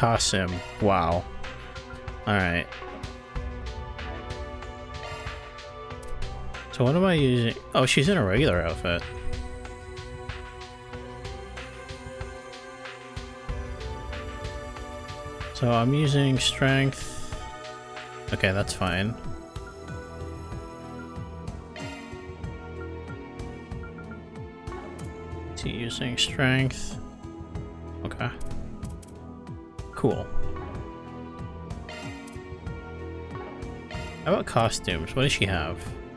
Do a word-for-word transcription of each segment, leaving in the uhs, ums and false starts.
costume. Wow. Alright. So what am I using? Oh, she's in a regular outfit. So I'm using strength. Okay, that's fine. So using strength. Okay. Cool. How about costumes? What does she have?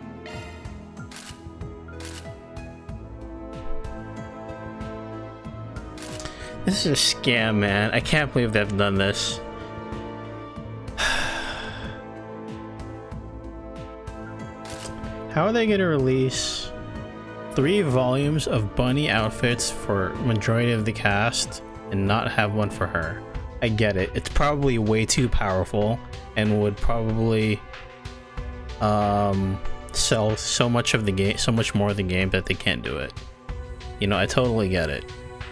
This is a scam, man. I can't believe they've done this. How are they gonna release three volumes of bunny outfits for majority of the cast and not have one for her? I get it. It's probably way too powerful and would probably um, sell so much of the game, so much more of the game that they can't do it. You know, I totally get it.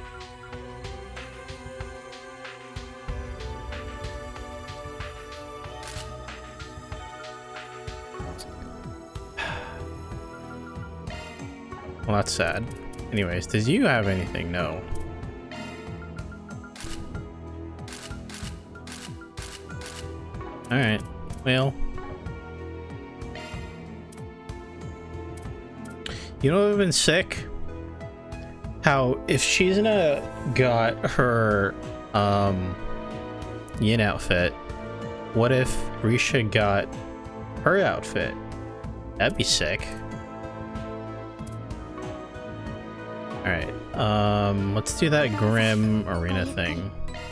Well, that's sad. Anyways, does you have anything? No. Alright, well. You know what would have been sick? How if Shizuna got her um yin outfit, what if Risha got her outfit? That'd be sick. Alright, um, let's do that Grim Arena thing.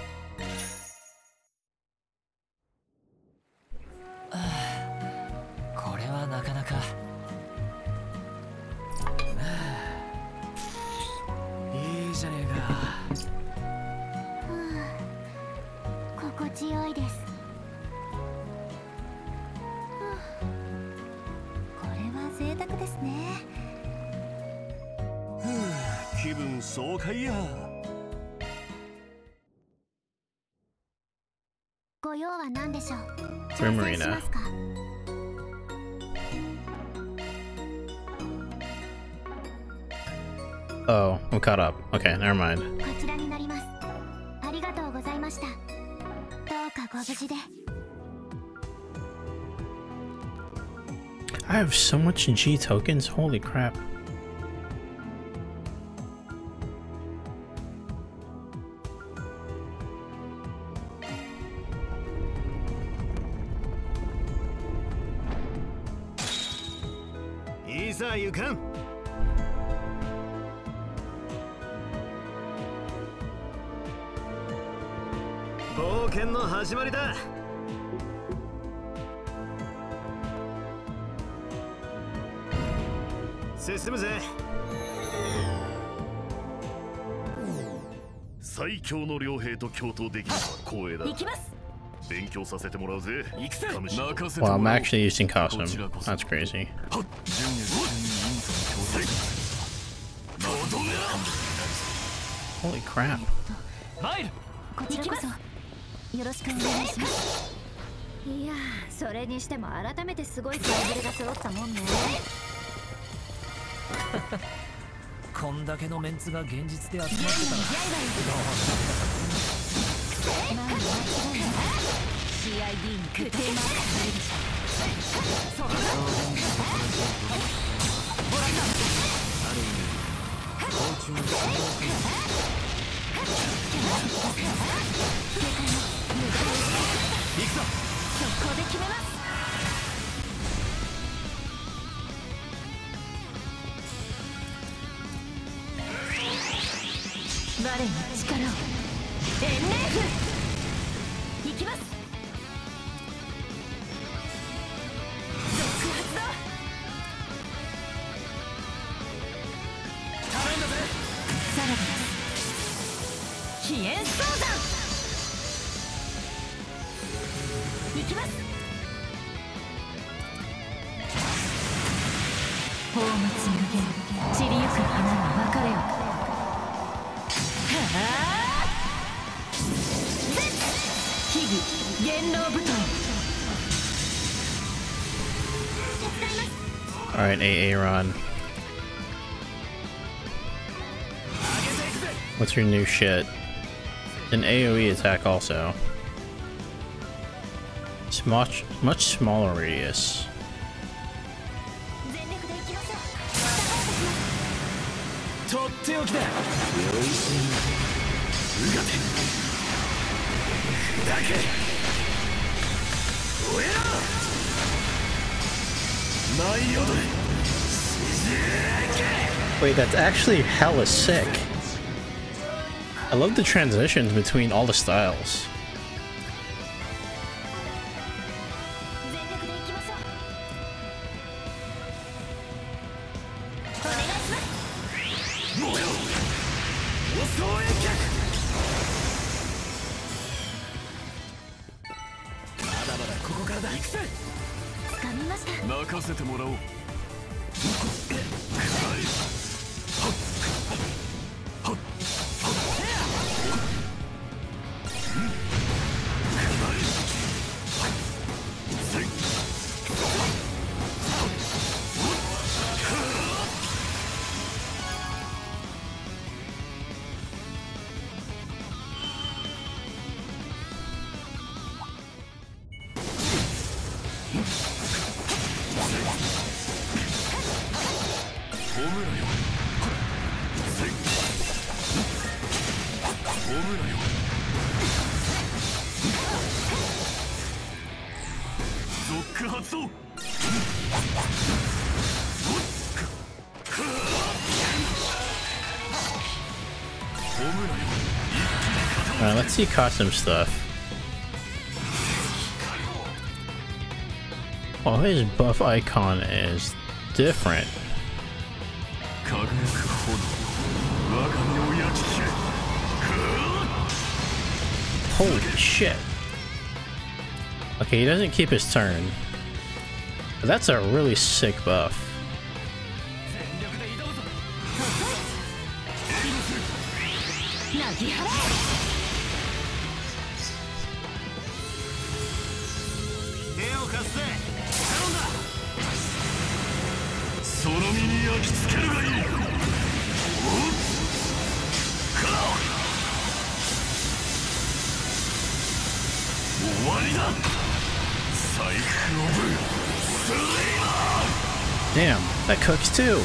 Grim Arena. Oh, I'm caught up. Okay, never mind. I have so much G tokens, holy crap. You come. Boken no hajimari da. Sesimu ze. 最強の両兵と共闘できるのは光栄だ。行きます。勉強させてもらうぜ。 Well, I'm actually using costume. That's crazy. Holy crap. Alright, Aaron. What's your new shit? An AoE attack also. It's much, much smaller radius. Wait, that's actually hella sick. I love the transitions between all the styles. Alright, let's see costume stuff. Oh, his buff icon is different. Holy shit. Okay, he doesn't keep his turn. But that's a really sick buff. Damn, that cooks too.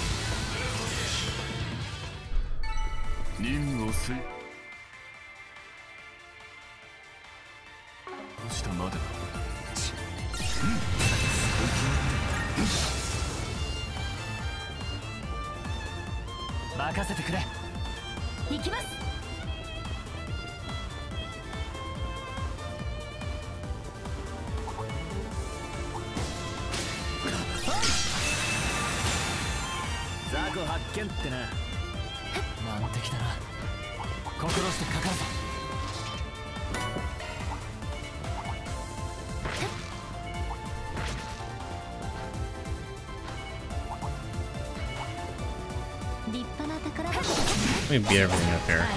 Let me beat everything up here.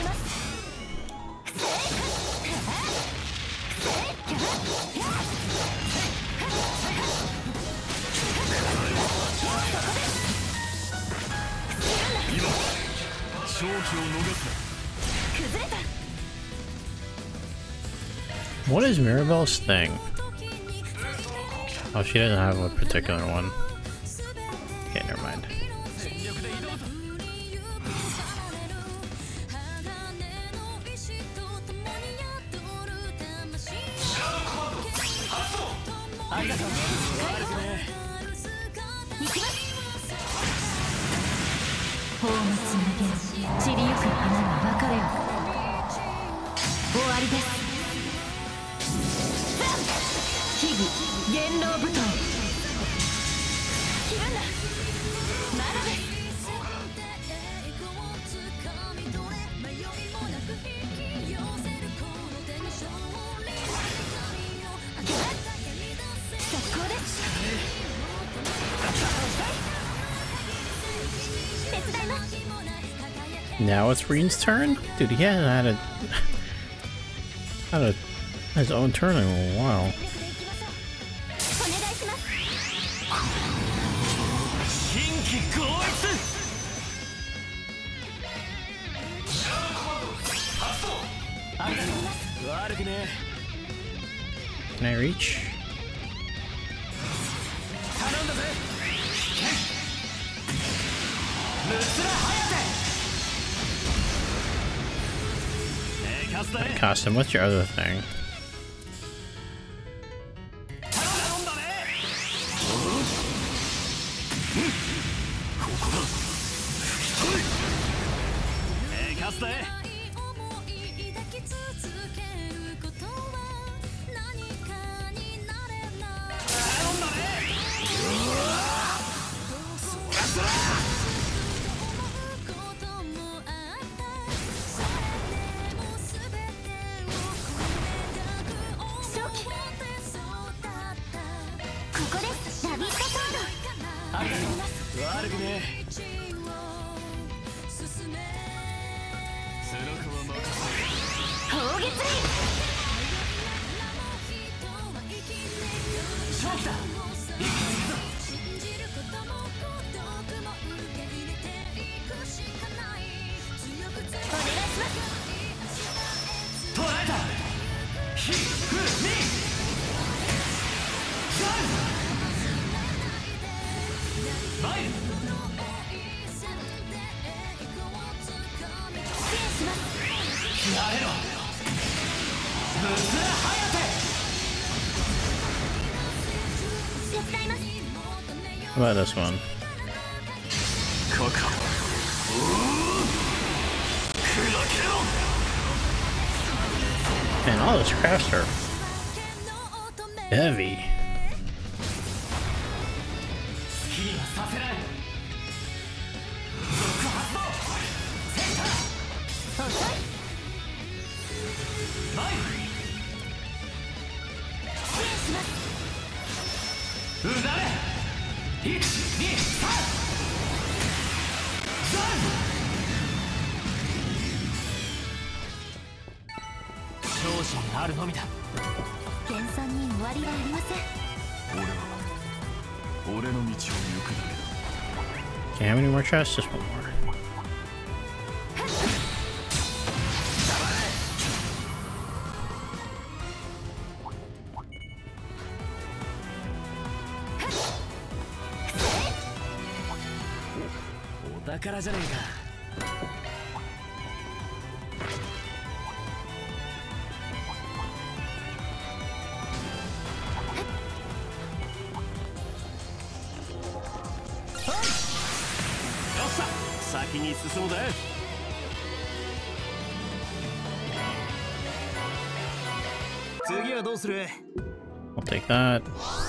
What is Mirabelle's thing? Oh, she doesn't have a particular one. Okay, never mind. Now it's Reen's turn? Dude, he hasn't had a, had a His own turn in a while. Can I reach? Costume, what's your other thing? How about this one? Man, all those crafts are heavy. Okay, how many more chests? Just one more. I'll take that.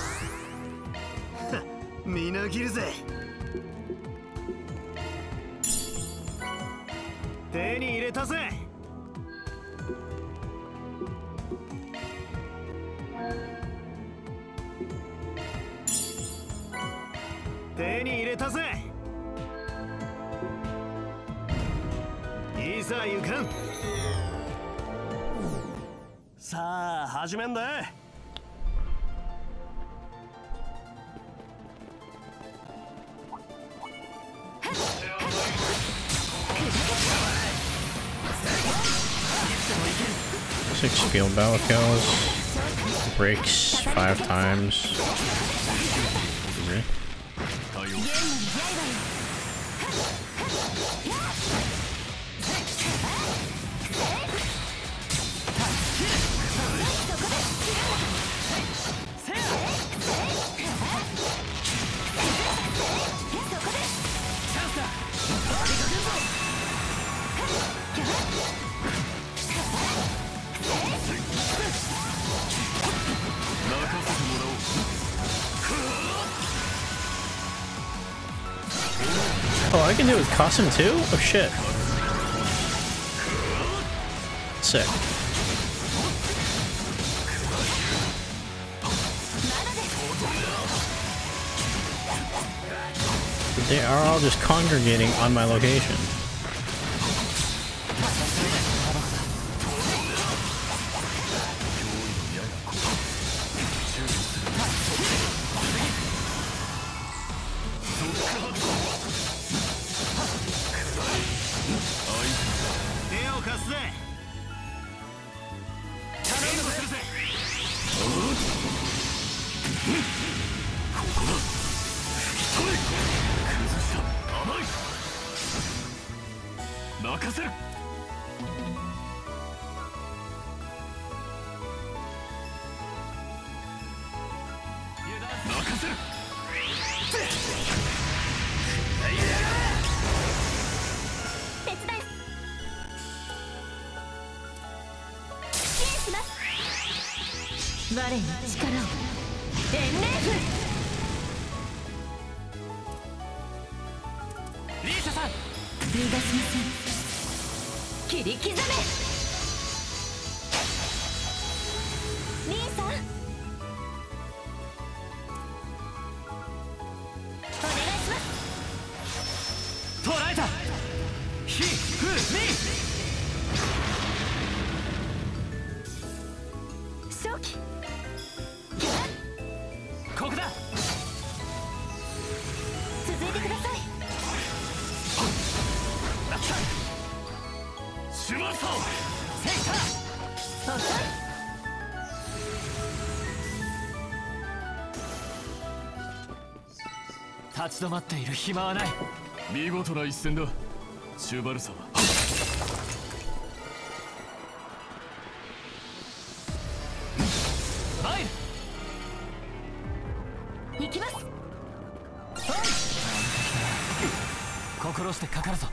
Six field battle kills. Breaks five times. Okay. Oh, I can do it with costume too? Oh shit. Sick. They are all just congregating on my location. 我に力をエンネーフリーサさん逃がしません。切り刻めリーさんお願いします。捕らえたヒフミ初期ここだ。続いてください。シュワソーセイター遅い。立ち止まっている暇はない。見事な一戦だシュバルサー。マイル行きます。心してかかるぞ。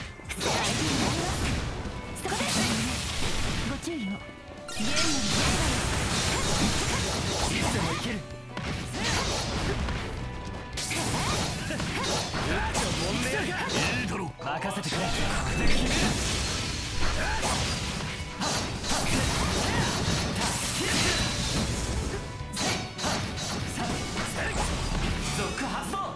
そこですご注意を。ゲームのいつでもいける。いいだろう任せてくれ。続発動。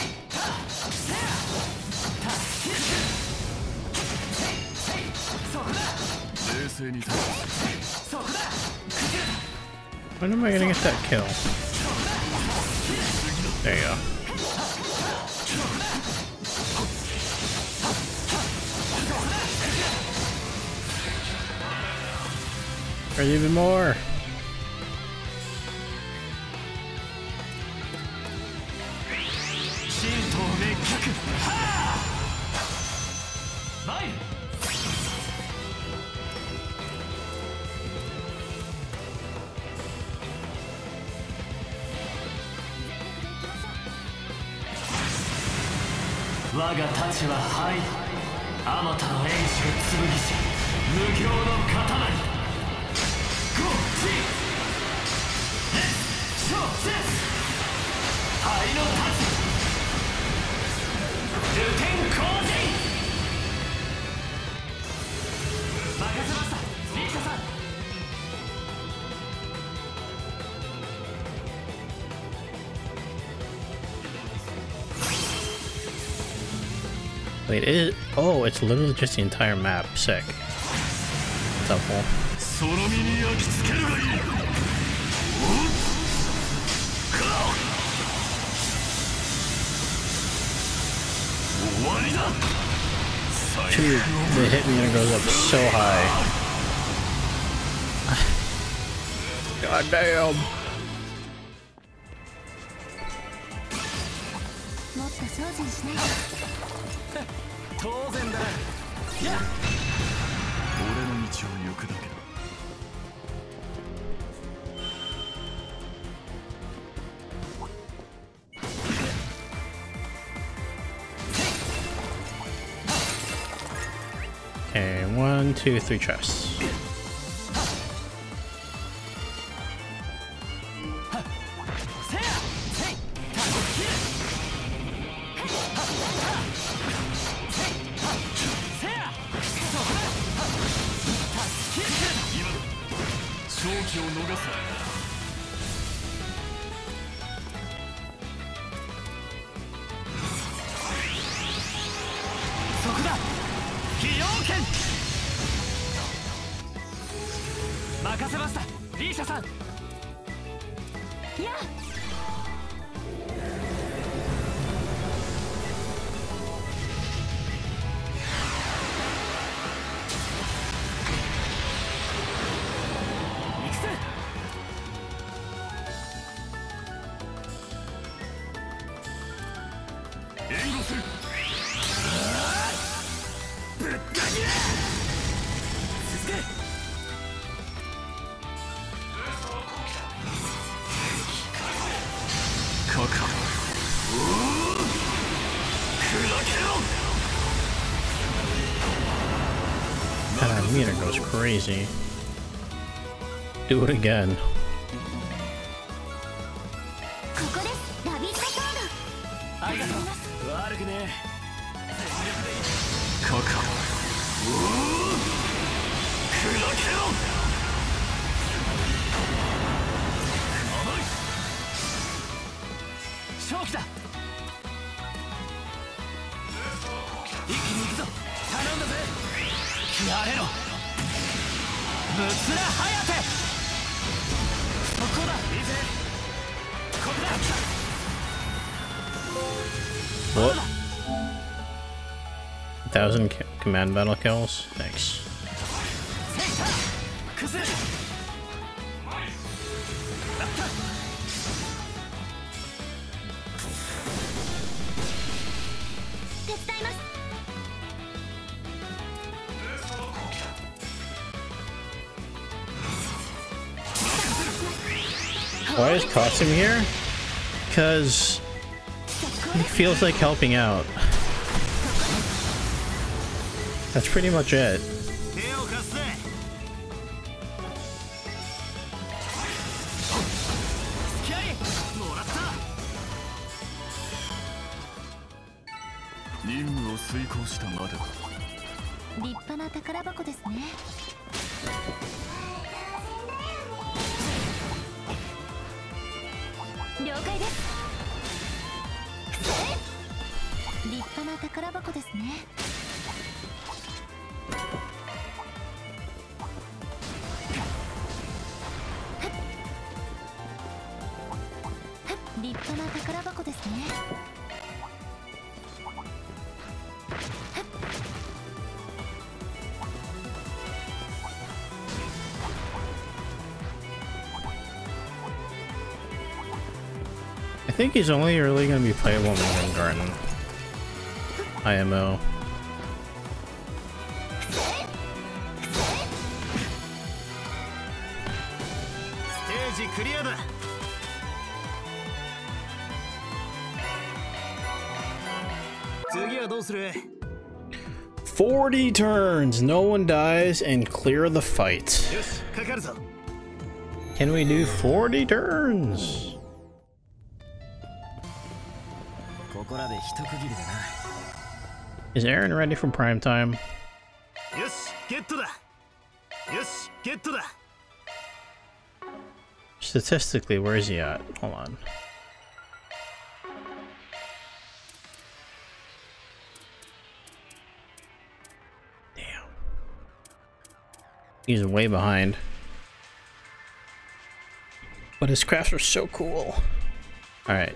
そこだ。冷静に。そこだ。 When am I gonna get that kill? There you go. There's even more. 我が太刀は灰。あまたの英知を紡ぎし無形の刀に。ゴチレッショーゼス灰の太刀ルテンコージ任せましたリーサさん。 Wait, it is. Oh, it's literally just the entire map. Sick. That's helpful. その身に焼き付けるがいい。終わりだ。 Dude, they hit me and it goes up so high. God damn. もっと精進しない。当然だ。いや俺の道を行くだけだ。 Okay, one, two, three chests. meter goes crazy. Do it again. What? A thousand command battle kills? Thanks. Why is Katsum here? Because he feels like helping out. That's pretty much it. I think he's only really going to be playable in Moon Garden. I M O. Forty turns, no one dies, and clear the fight. Can we do forty turns? Is Aaron ready for prime time? Statistically, where is he at? Hold on. Damn. He's way behind. But his crafts are so cool. Alright.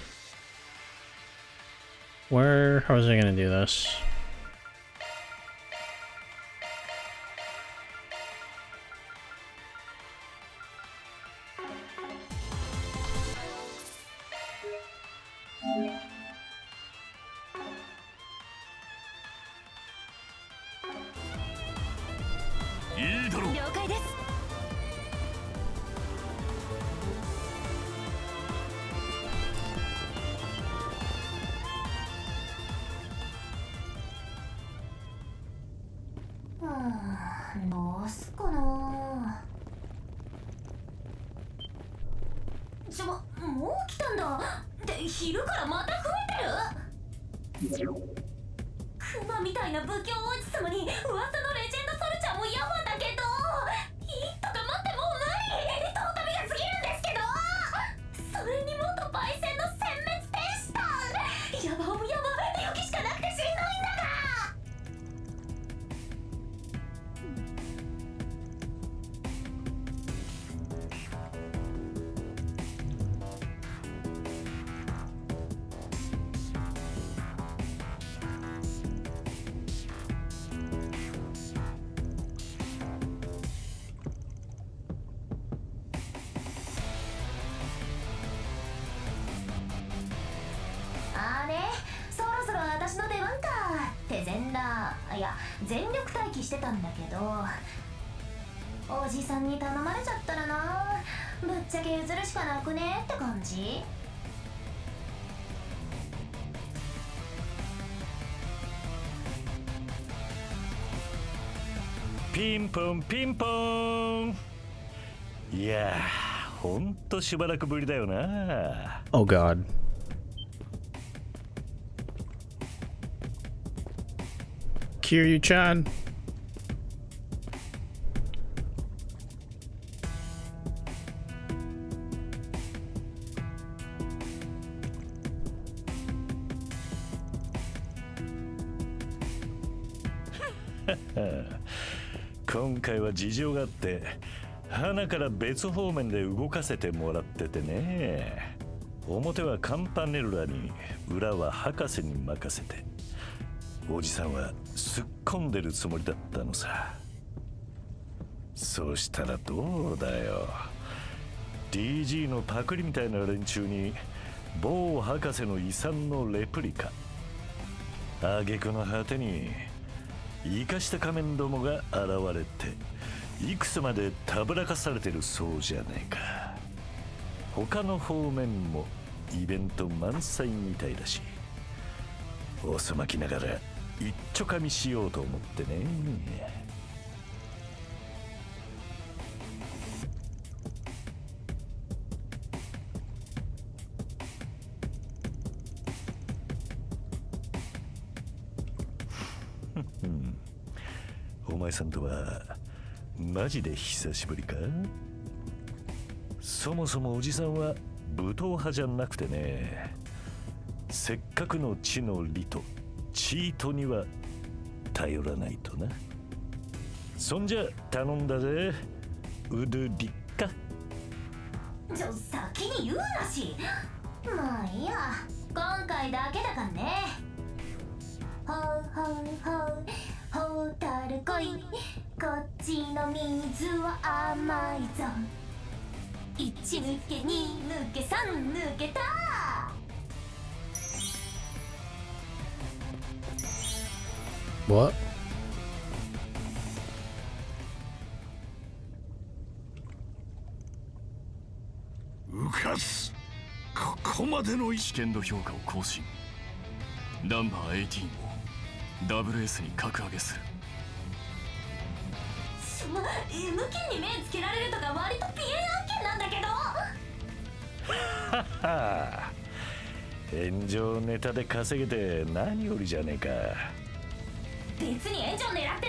Where, how was I gonna do this? ピンポンピンポン。いやー、ほんとしばらくぶりだよな。 Oh God. Kiryu-chan. 今回は事情があって花から別方面で動かせてもらっててね。表はカンパネルラに、裏は博士に任せて。おじさんはすっ込んでるつもりだったのさ。そうしたらどうだよ、 ディージー のパクリみたいな連中に某博士の遺産のレプリカ。挙句の果てに生かした仮面どもが現れて、いくつまでたぶらかされてるそうじゃねえか。他の方面もイベント満載みたいだし、遅まきながら一丁かみしようと思ってね。お前さんとはマジで久しぶりか？そもそもおじさんは武闘派じゃなくてね、せっかくの地の利とチートには頼らないとな。そんじゃ頼んだぜ、ウドゥリッカ。 ちょ、先に言うなし。まあいいや、今回だけだからね。ほうほうほうほうたるこい、こっちの水は甘いぞ。一抜け二抜け三抜けた。 What? うかす、ここまでの試験の評価を更新。ナンバーじゅうはちを ダブルエス に格上げする。 その エムケー に目つけられるとか割とピエン案件なんだけど。 はは炎上ネタで稼げて何よりじゃねえか。 別に炎上狙ってないし。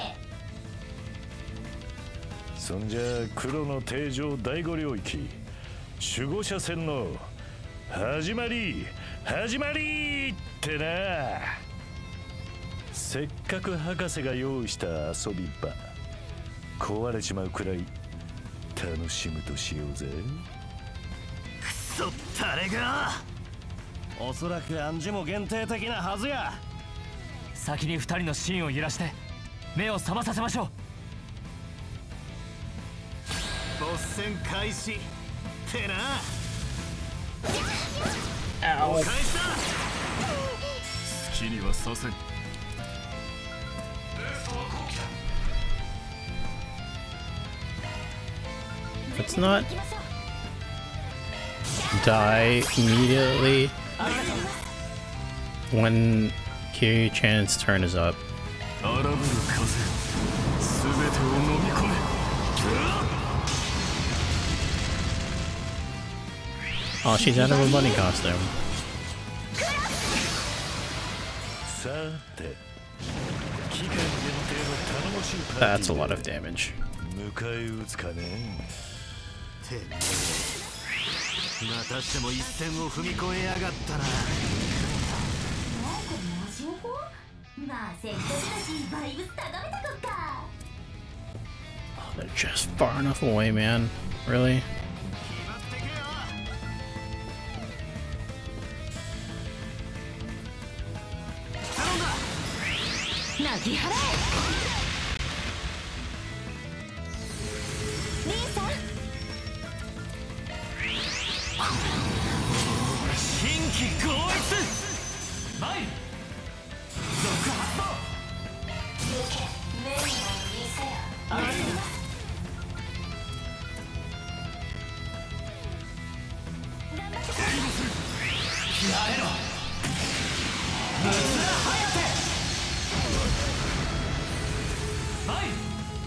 そんじゃ黒の定常第五領域守護者戦の始まり始まりってな。せっかく博士が用意した遊び場、壊れちまうくらい楽しむとしようぜ。 くそ誰が。おそらく暗示も限定的なはずや。先に二人の芯を揺らして目を覚まさせましょう。ボス戦開始ってな。お返しだ。 好きにはさせん。 Let's not die immediately when Kiryu-chan's turn is up. 荒ぶる風、すべてを飲み込め。 Oh, she's out of a bunny costume. さて、期間限定の頼もしいパーティー That's a lot of damage. 迎え撃つかね。 またしても一線を踏み越えやがったな。 まあせっかくだしバイブス高めたこっか。 Oh, they're just far enough away, man. Really? 泣き払え。リンさん、 新規合一マイ続発動。 メインの店やあり頑張って。 やれろムツラハヤテマイ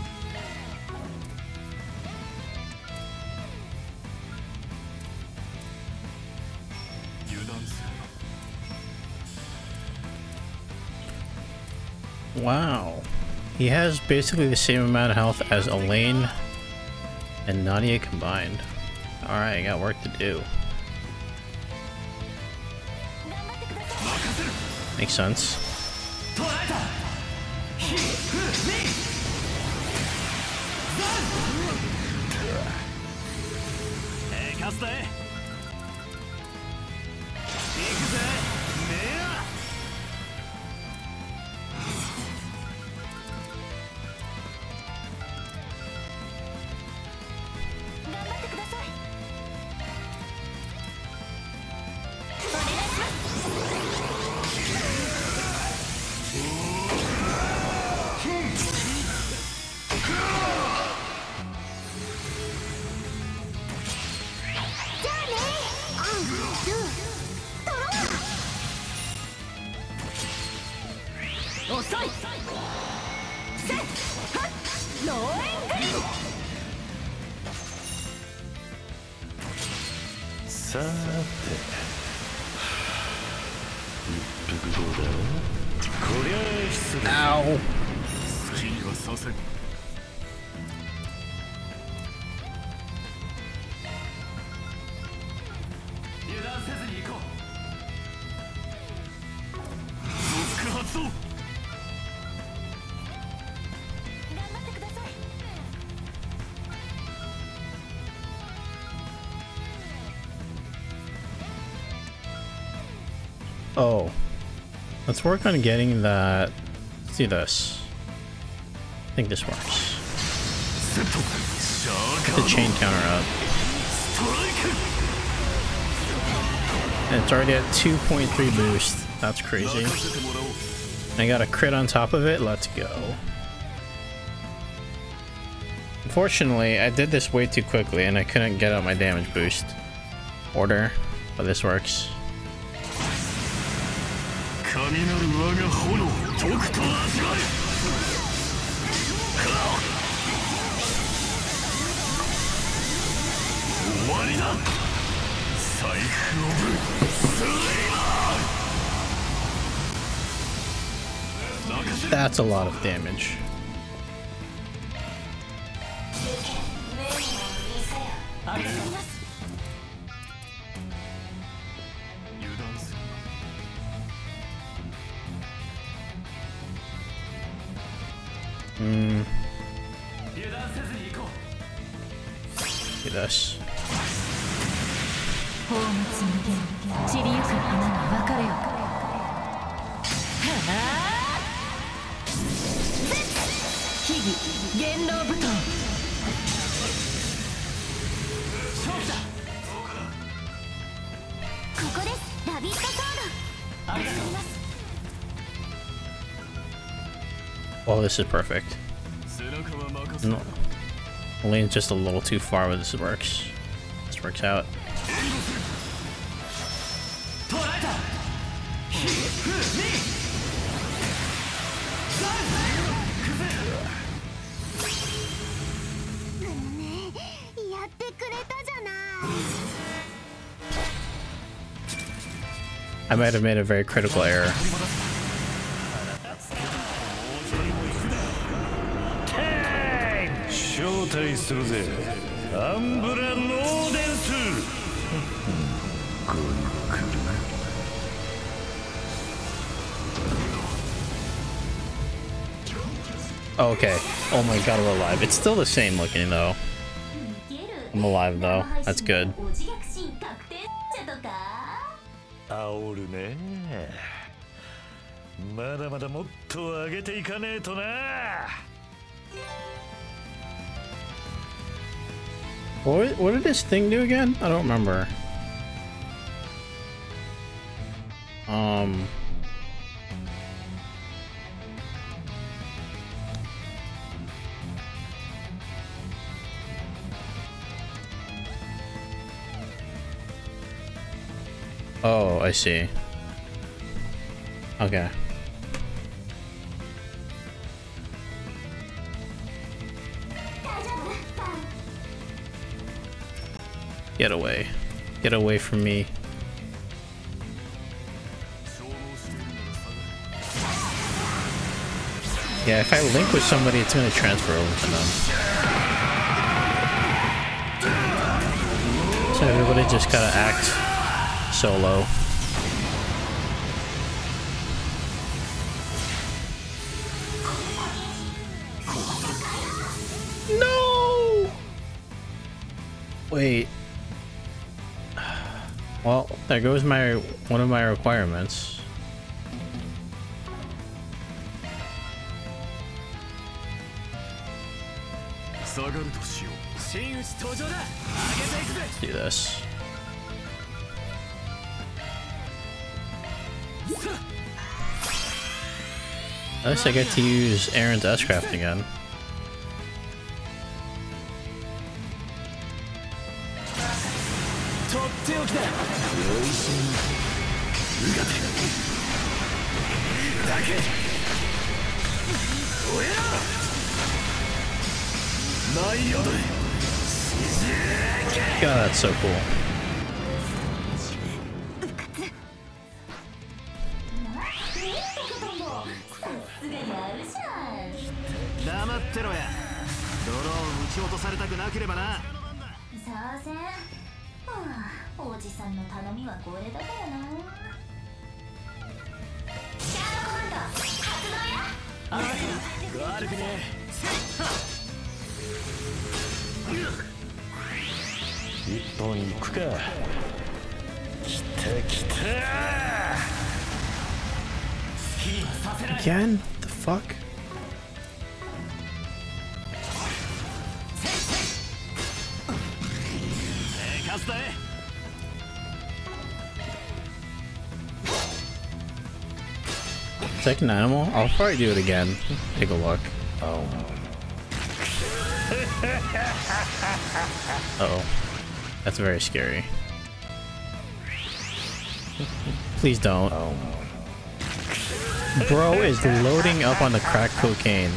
Wow. He has basically the same amount of health as Elaine and Nadia combined. Alright, I got work to do. Makes sense. さーて、一服どうだ？こりゃあ失礼。 Ow! 好きにはさせん。 油断せずに行こう。 ロック発動。 頑張ってください。 Oh. Let's work on getting that. Let's do this. I think this works. Get the chain counter up. And it's already at two point three boost. That's crazy. I got a crit on top of it. Let's go. Unfortunately, I did this way too quickly and I couldn't get up my damage boost order, but this works. 神なる我が炎、とくと味わえ。終わりだ。サイクオブスレイマー。 That's a lot of damage. ありがとうございます。 Hmm. 油断せずに行こう。 Do this. 宝物無限散りゆく花に別れよ。秘技元老布団。 勝負だ。 ここです。ラビットソード。 ありがとうございます。 Oh, this is perfect. No. Elaine's just a little too far, but this works. This works out. 捉えた。 やってくれたじゃない。 I might have made a very critical error. 招待するぜ。アンブラノーデンス。ごゆっくり。 Oh, okay. Oh my god, we're alive. It's still the same looking though. I'm alive though. That's good. 煽るね。まだまだもっと上げていかねえとな。 What, what did this thing do again? I don't remember. Um. Oh, I see. Okay. Get away. Get away from me. Yeah, if I link with somebody, it's gonna transfer over to them. So everybody just gotta act solo. No! Wait. Well, there goes my one of my requirements. Let's do this. At least I get to use Aaron's S-Craft again. God, that's so cool. Again? The fuck? Second animal? I'll probably do it again. Take a look. Oh. Uh-oh. That's very scary. Please don't. Oh. Bro is loading up on the crack cocaine.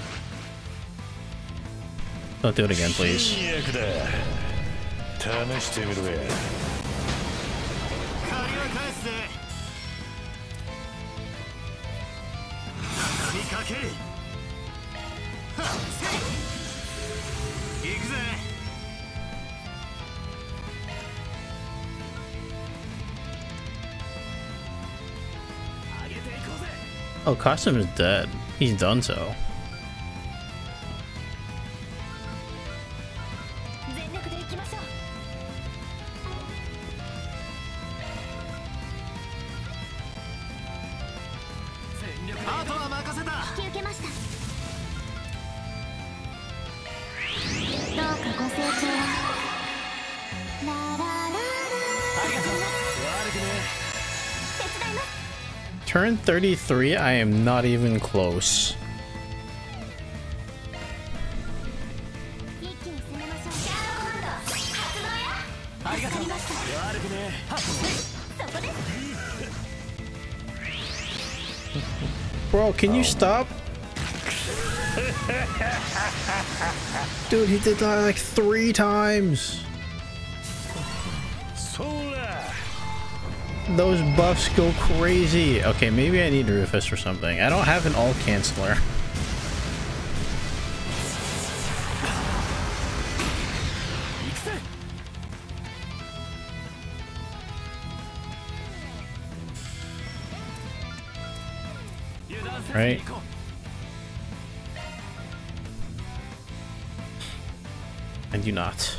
Don't do it again, please. Oh, Costume is dead. He's done so. Turn thirty-three, I am not even close. Bro, can you stop? Dude, he did that like three times. Those buffs go crazy. Okay, maybe I need Rufus or something. I don't have an all canceller. Right? I do not.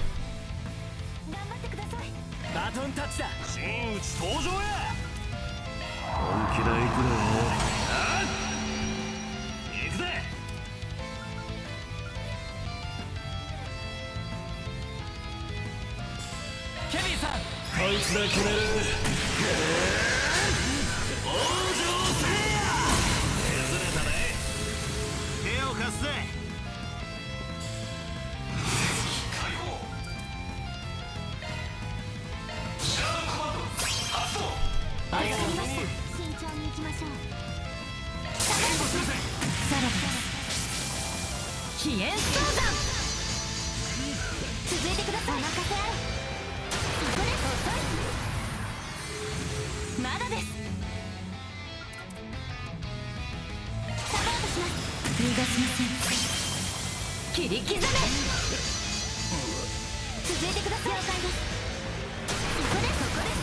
続いてください。了解です。そこですそこです。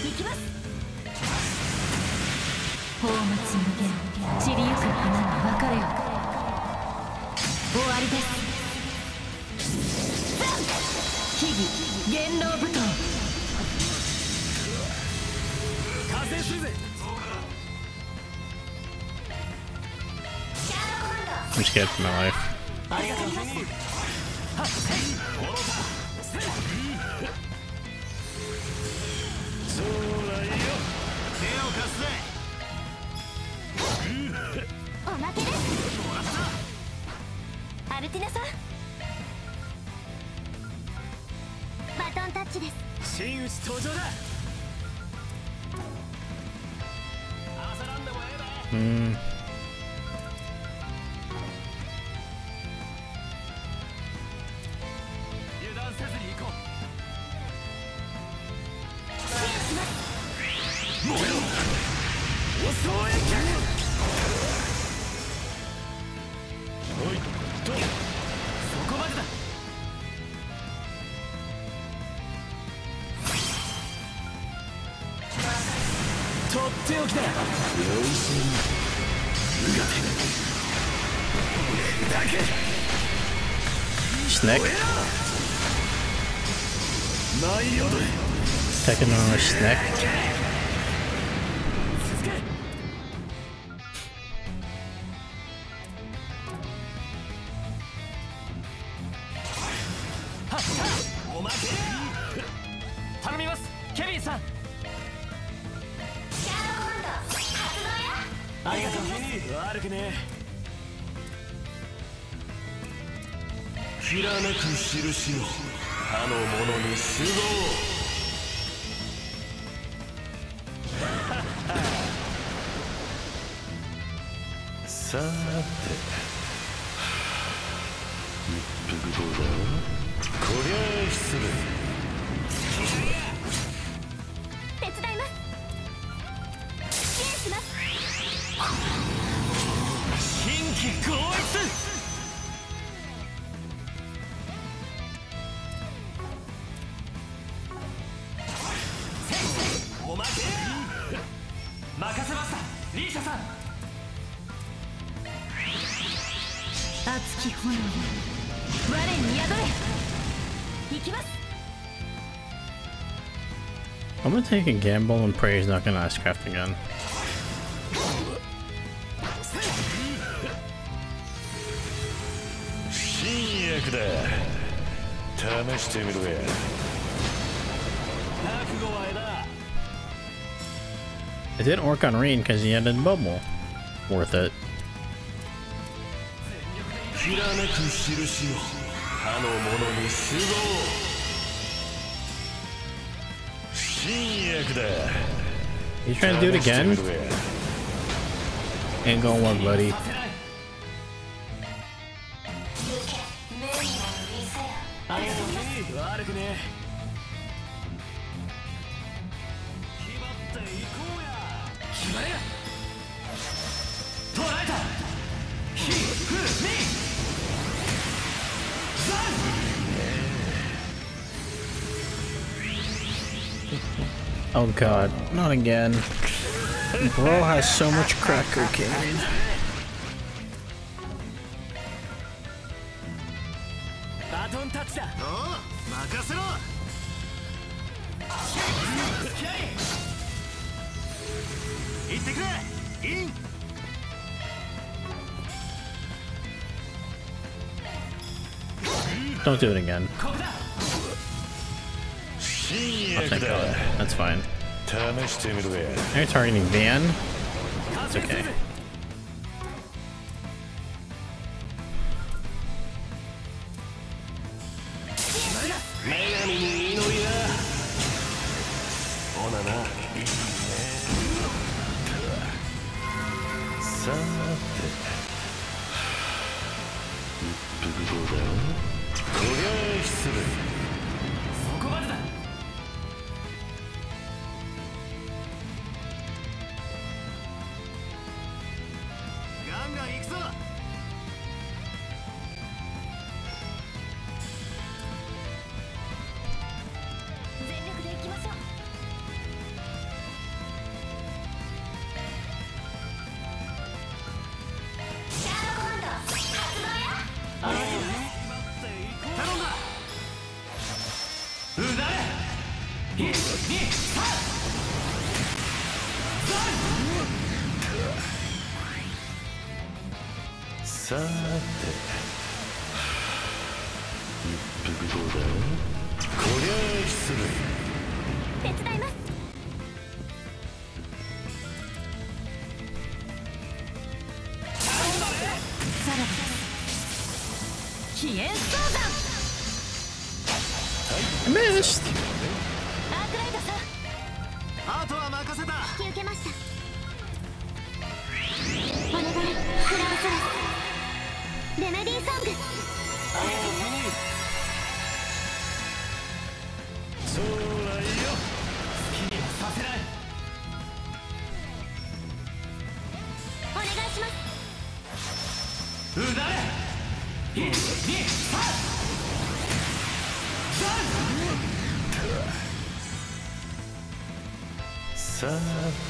行きます。 宝物無限散りゆく花に別れよ。終わりです。秘技元老舞踏。 加勢するぜ。 I'm scared for my life. ありがとう。 そうだよ。 手を貸すぜ。 おまけです。アルティナさん、バトンタッチです。 真打ち登場だ。焦らんでもええで。 Hmm. 油断せずに行こ支援します。 う。燃えろ。お総遠脚。 おいっと。 そこまでだ。とっておきだ。よいしょ。うがて。だけ。 Snick. Taking on a Snick. さーて、一服どうだ。こりゃあ失礼。 手伝います。支援します。 新規合一。 おまけ。任せました、リーシャさん。 熱き炎よ、我に宿れ。 行きます。 I'm gonna take a gamble and pray he's not gonna ice craft again. 新薬だ。試してみろや。 覚悟はえだ。 It didn't work on Reen because he had a bubble. Worth it. きらめく印の他の者に集合。 新薬だ。 You trying to do it again? Ain't gonna work, buddy. ありがとう。悪くねえ。決まっていこうや。決まれや。捉えた。ひふみ。 Oh god, not again. Bro has so much crack cocaine. バトンタッチだ。おう、任せろ。行ってくれ。イン。 Don't do it again. ここだ。 新 Oh, 薬 thank だ。 god. That's fine. 試してみろや。 Now you're targeting Van. It's okay. 女神に祈りだ。おなな。いいね。 さーて、一服どうだ。こりゃあ失礼。 そこまでだ。ガンガン行くぞ。 さーて一服どうだ。こりゃあ失礼。 手伝います。 さらば飛燕双山。 Missed. アークライトさん、 あとは任せた。 引き受けました。お願い、クラウスラス。レメディーソング。 そうだよ。 好きにはさせない。 お願いします。 うなれ。いち、に、さん。 さーて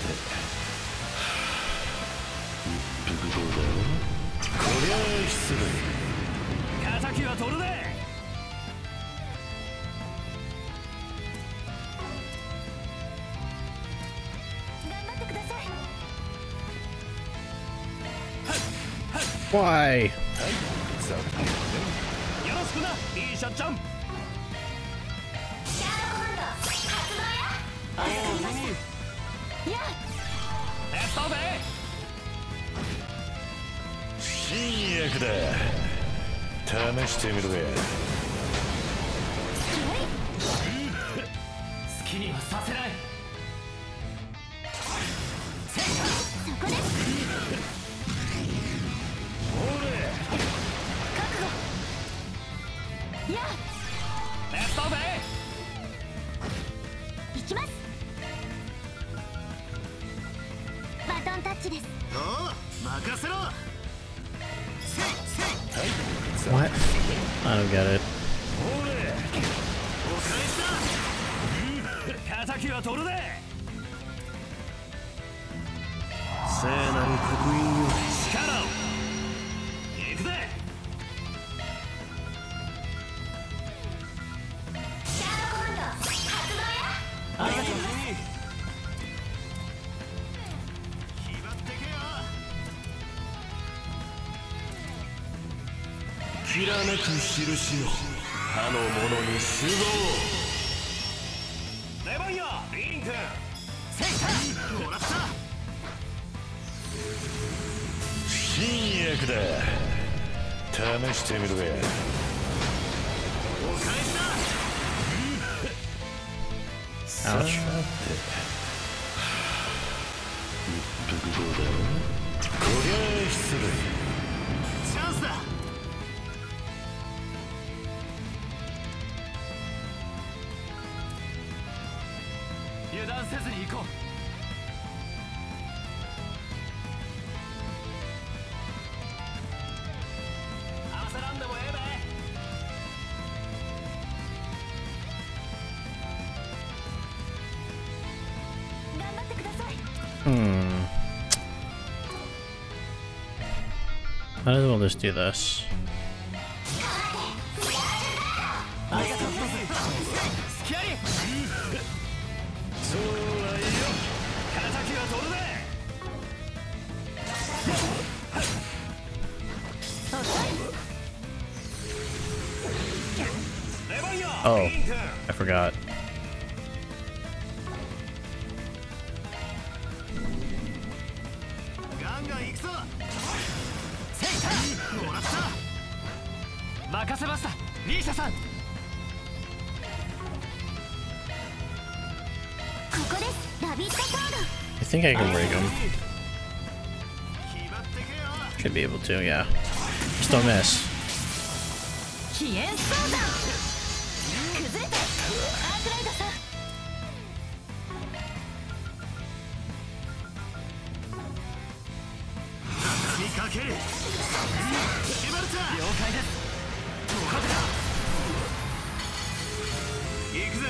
一服どうだ。こりゃあ失礼。 敵は取るね。 頑張ってください。 Why? よろしくな、いいシャッちゃん。 シャードコマンド発動や。 おお、何。 やテストで。 新薬だ。試してみろや。 好きにはさせない。 そこです。覚悟。やテストで。 行きます。バトンタッチです。 おう、任せろ。 What? I don't get it. 敵は取るね。 聖なる刻印よ。 力を。行くぜ。 シャードコマンド発動や。 ありがとう。 決まってけよ。きらめく印の他の者に集合。 レバンやリンク。 もらった。 新薬だ。試してみろや。 お返しだ。 さて一服どうだ。こりゃあ失礼。 チャンスだ。 油断せずに行こう。焦らんでもええべ。 頑張ってください。 Hmm. Might as well just do this. ありがとう。スキャリ。 そうだよ。 敵は取るね。レバンや Oh, リンク。 I forgot. ガンガン行くぞ。 セイター。 もらった。 任せました、リーシャさん。 ここです。ラビットソード。 I think I can break him. 決まってけよ。 Should be able to, yeah. Just don't miss. 飛燕双山。 崩れた。アークライトさん。 見かける。決まるか。 了解です。 行くぜ。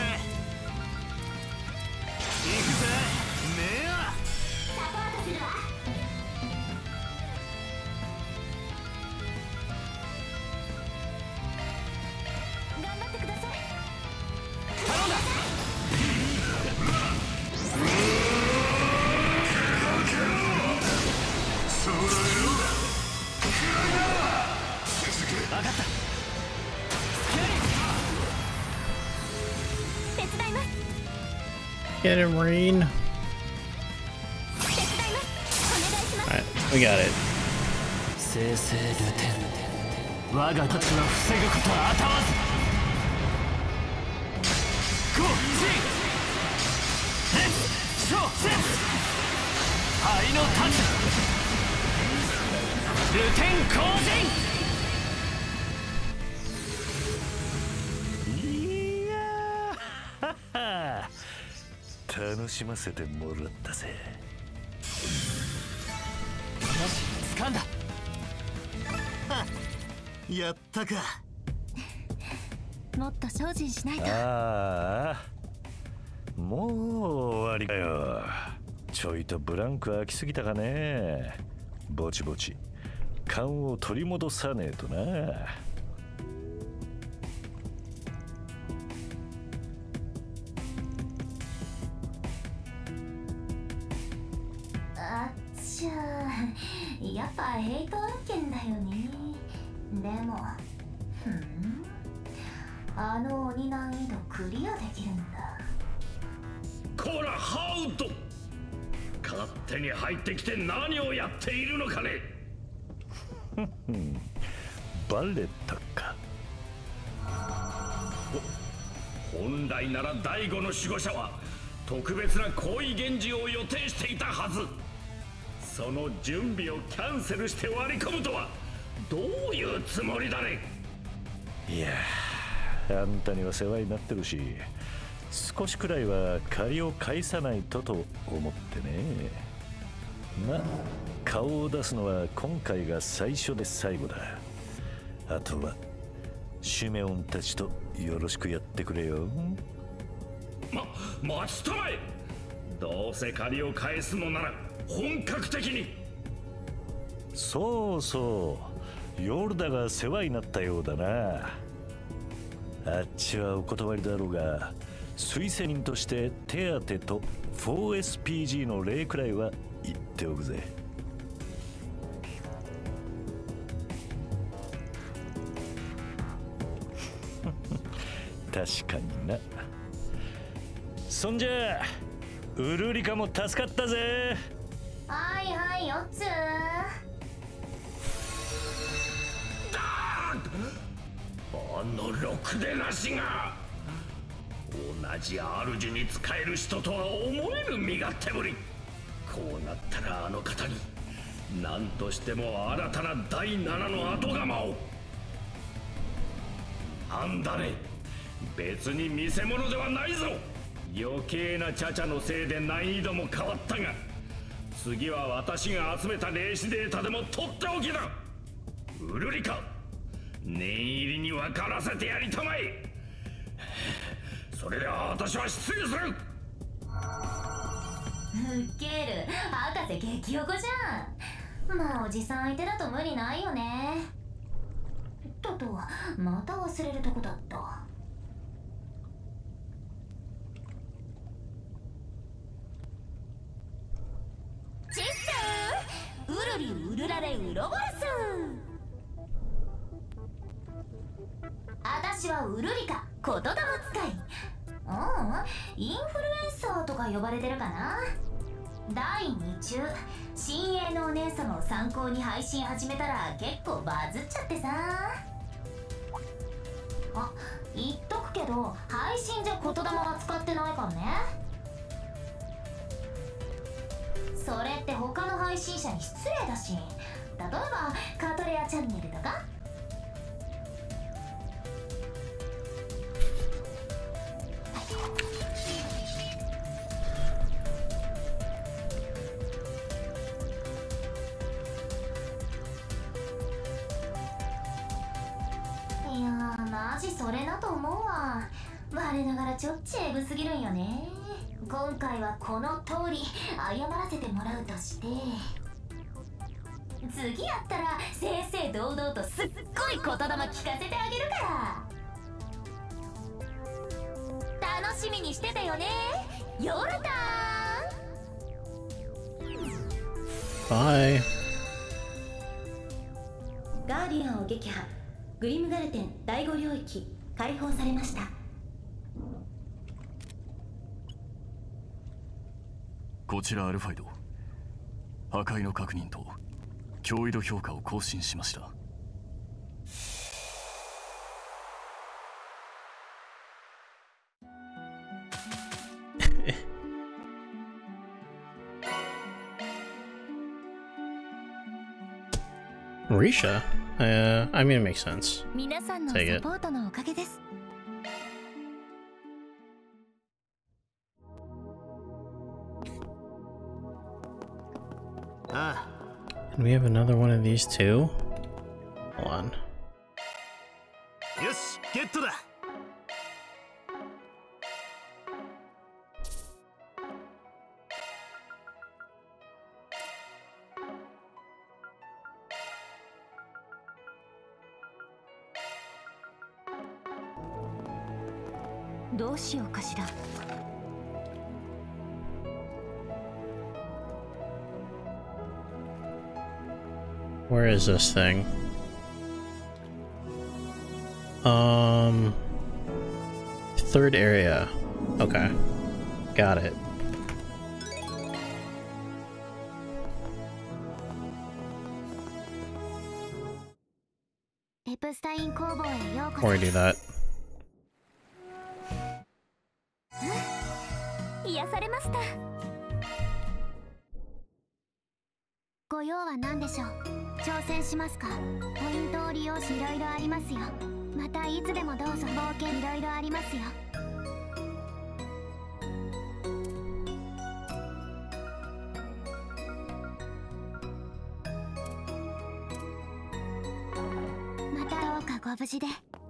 行くぜ。ねえ。 サポートするわ。頑張ってください。 頼んだ。 Get it, Marine. Alright, we got it. 生成ルテン我がたちは防ぐことはあたわずゴーチレッツショーセッ灰のタッチルテン降陣いやー楽しませてもらったぜ。 よし掴んだやったか。 もっと精進しないと。 ああもう終わりかよ。ちょいとブランク空きすぎたかね。ぼちぼち勘を取り戻さねえとな。 あっちゃー、やっぱヘイト案件だよね。でもふん、あの鬼難易度クリアできるんだ。 こらハウド、勝手に入ってきて何をやっているのかね。 バレたか。 本来なら第五の守護者は特別な行為源氏を予定していたはず。その準備をキャンセルして割り込むとはどういうつもりだね。 いやあんたには世話になってるし、少しくらいは借りを返さないとと思ってね。まあ顔を出すのは今回が最初で最後だ。あとはシュメオンたちとよろしくやってくれよ。 ま、待ちたまえ。どうせ借りを返すのなら本格的に。 そうそうヨルダが世話になったようだな。あっちはお断りだろうが推薦人として手当と フォーエスピージー の礼くらいは言っておくぜ。確かにな。そんじゃウルリカも助かったぜ。 はいはいよっつー。 あのろくでなしが同じ主に仕える人とは思えぬ身勝手ぶり。こうなったらあの方に何としても新たなだいななの後釜を。あんだね、別に見せ物ではないぞ。余計なチャチャのせいで難易度も変わったが、次は私が集めた霊視データでも取っておきだ。ウルリカ、念入りに分からせてやりたまえ。それでは私は失礼する。 ウケる、博士激おこじゃん。まあおじさん相手だと無理ないよね。ととまた忘れるとこだった。チッスー、ウルリウルラレウロボラス。あたしはウルリカ言霊使い。うん、インフルエンサーとか呼ばれてるかな。だいに中、新鋭のお姉様を参考に配信始めたら結構バズっちゃってさ。あ、言っとくけど配信じゃ言霊は使ってないからね。それって他の配信者に失礼だし。例えばカトレアチャンネルとか。いやーマジそれだと思うわ。我ながらちょっちエグすぎるんよね。今回はこの通り謝らせてもらうとして、次やったら正々堂々とすっごい言霊聞かせてあげるから。楽しみにしててよね、ヨルタン。バイ。 ガーディアンを撃破。グリムガルテンだいご領域解放されました。 こちらアルファイド、破壊の確認と脅威度評価を更新しました。 Risha? Uh, I mean, it makes sense. 皆さんのサポートのおかげです。 And we have another one of these too? Hold on. よし、ゲットだ。 どうしようかしら。 Where is this thing? Um, third area. Okay, got it. Or do that. 癒されました。ご用は何でしょう。挑戦しますか。ポイントを利用しいろいろありますよ。またいつでもどうぞ。冒険いろいろありますよ。またどうかご無事で。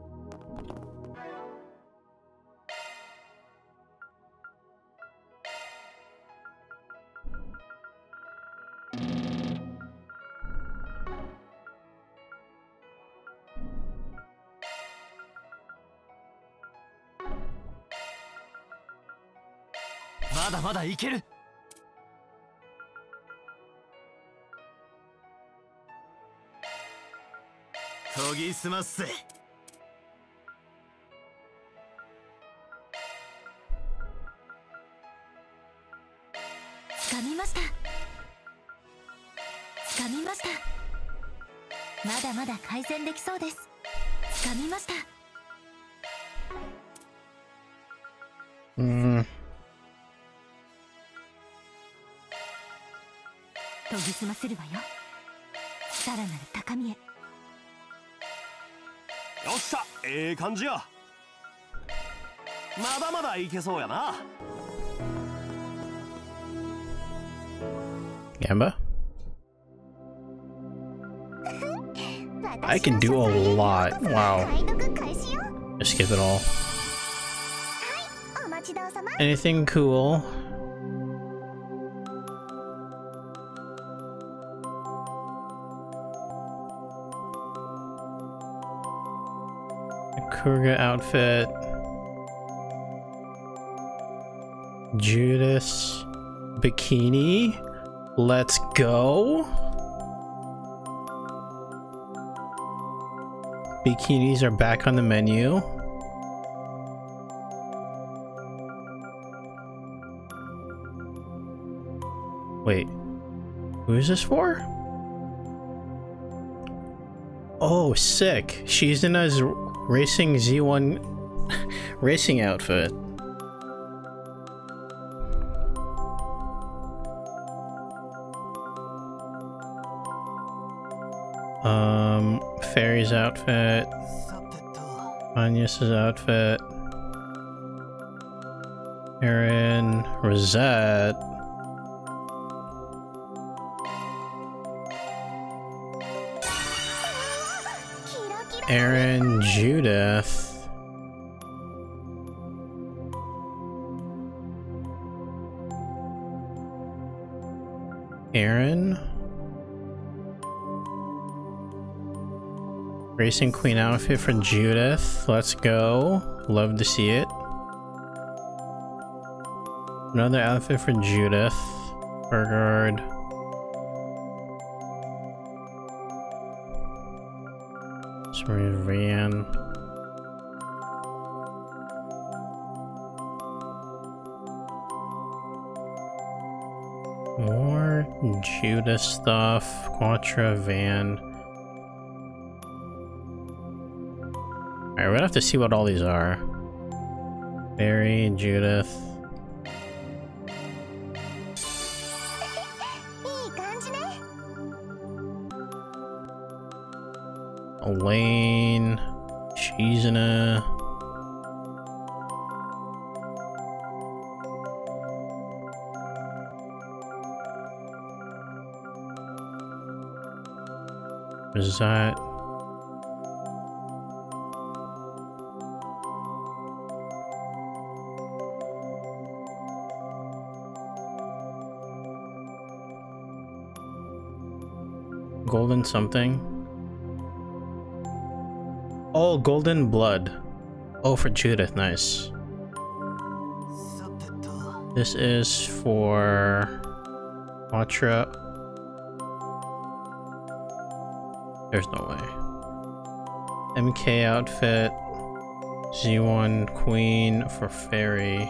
まだまだいける。研ぎ澄ますぜ。 掴みました。掴みました。まだまだ改善できそうです。掴みました。 うん。 研ぎ澄ませるわよ。さらなる高みへ。 よっしゃ、ええ感じや。まだまだいけそうやな。 Gamba? I can do a lot. Wow. Just skip it all. Anything cool? Kuga outfit. Judas bikini. Let's go. Bikinis are back on the menu. Wait, who is this for? Oh, sick. She's in a Racing Z one racing outfit. Um, Fairy's outfit. Agnes's outfit. Aaron, Rosette. Aaron, Judith. Aaron. Racing Queen outfit for Judith. Let's go. Love to see it. Another outfit for Judith. Burgard. Rian. More Judas stuff. Quattro, Van. Alright, we're gonna have to see what all these are. Barry, Judith. Elaine. Shizuna. Is that? Golden something? Oh, golden blood. Oh, for Judith, nice. This is for Quattro. There's no way. M K outfit. Z one Queen for Fairy.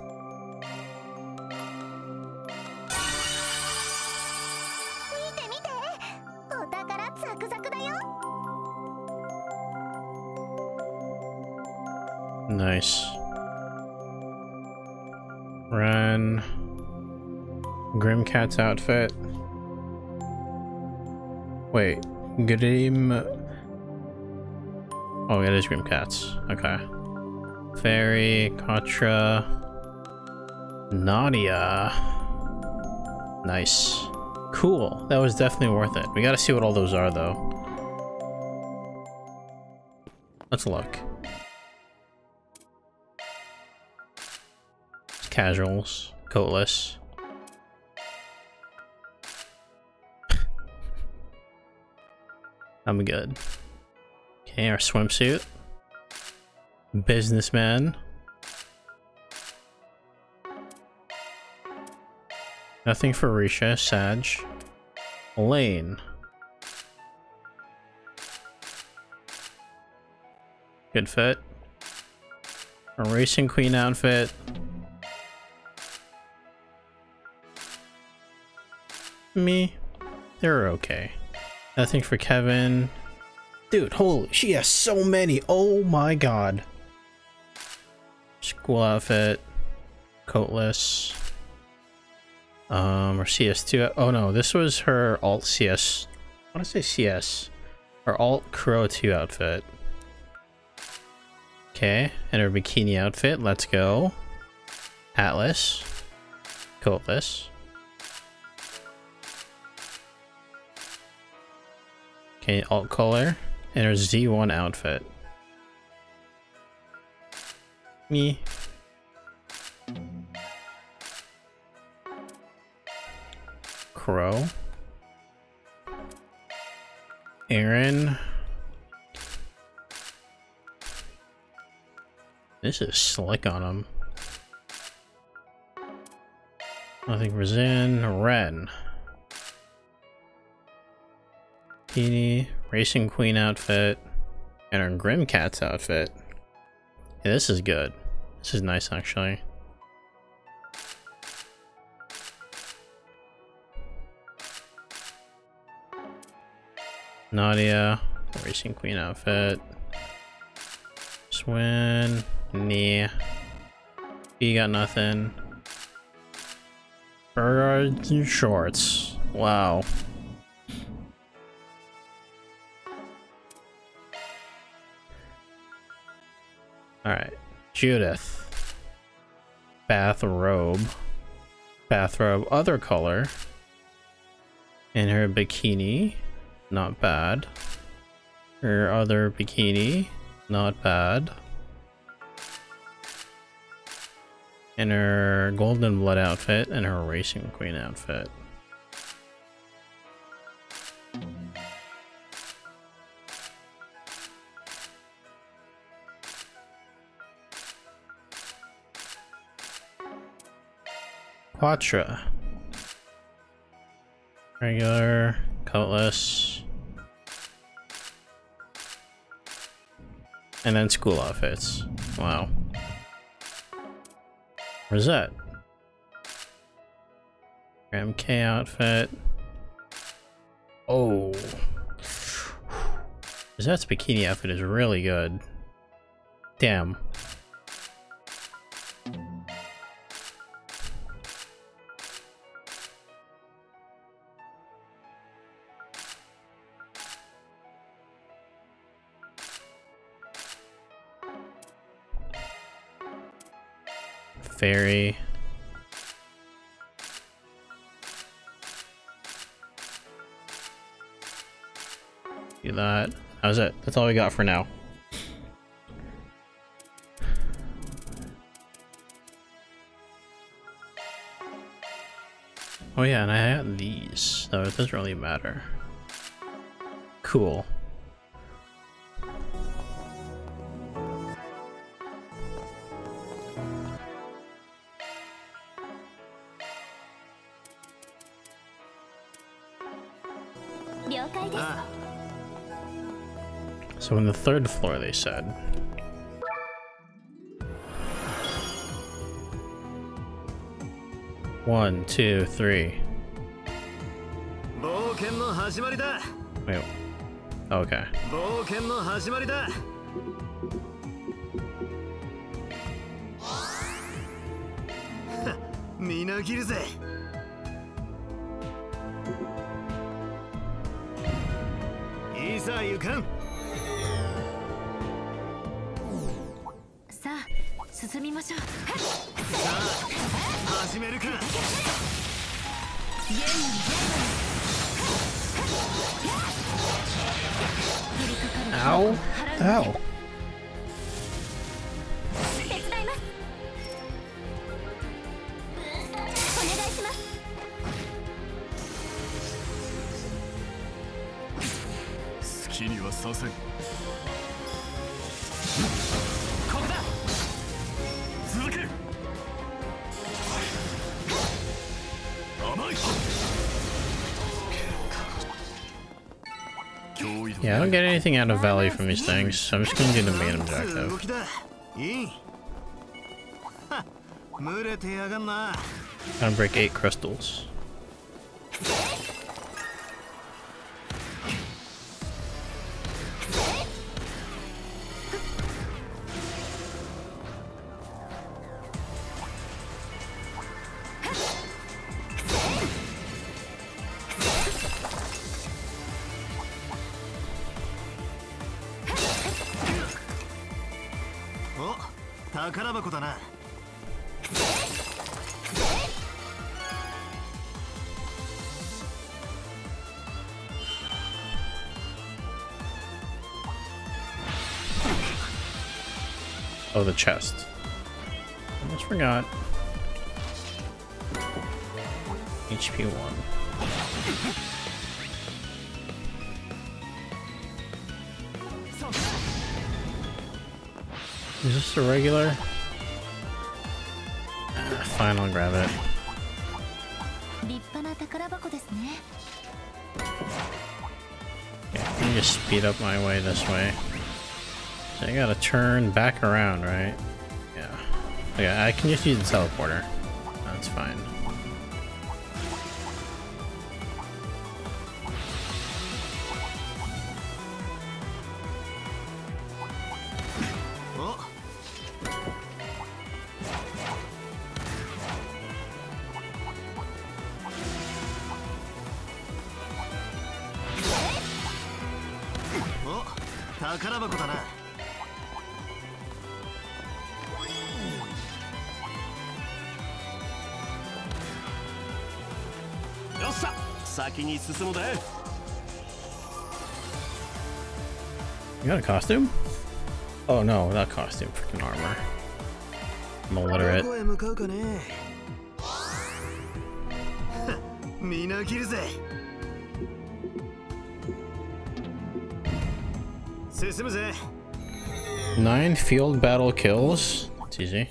Nice. Ren. Grimcat's outfit. Wait. Grim. Oh, it is Grimcat's. Okay. Fairy. Quattro. Nadia. Nice. Cool. That was definitely worth it. We gotta see what all those are, though. Let's look. Casuals. Coatless. I'm good. Okay, our swimsuit. Businessman. Nothing for Risha. Sag. Elaine. Good fit. A Racing Queen outfit. Me. They're okay. Nothing for Kevin. Dude, holy, she has so many. Oh my god. School outfit. Coatless. Um, or C S two. Oh no, this was her alt C S. I want to say C S. Her alt Crow two outfit. Okay, and her bikini outfit. Let's go. Atlas. Coatless. Okay, alt color. And her Z one outfit. Me. Crow. Aaron. This is slick on him. Nothing for Zen. Ren. Bikini, Racing Queen outfit, and her Grimcat's outfit. Yeah, this is good. This is nice, actually. Nadia, Racing Queen outfit. Swin, Nah. You got nothing. Burgard and shorts. Wow. Alright, Judith. Bathrobe. Bathrobe, other color. And her bikini, not bad. Her other bikini, not bad. And her Golden Blood outfit and her Racing Queen outfit. Quattro. Regular, coatless. And then school outfits. Wow. Rosette. M K outfit. Oh. Zet's bikini outfit is really good. Damn. Fairy. Do that. How's it? That's all we got for now. Oh yeah, and I got these, so it doesn't really matter. Cool. So on the third floor, they said. One, two, three. Wait. Okay. Ow. Ow. Yeah, I don't get anything out of value from these things, so I'm just gonna do the main objective. Gotta break eight crystals. Oh, the chest. Almost forgot. H P one. Is this a regular? Uh, fine, I'll grab it. Yeah, let me just speed up my way this way. So I gotta turn back around, right? Yeah. Okay, I can just use the teleporter. That's fine. You got a costume? Oh no, not costume, freaking armor. I'm illiterate. Nine field battle kills. It's easy.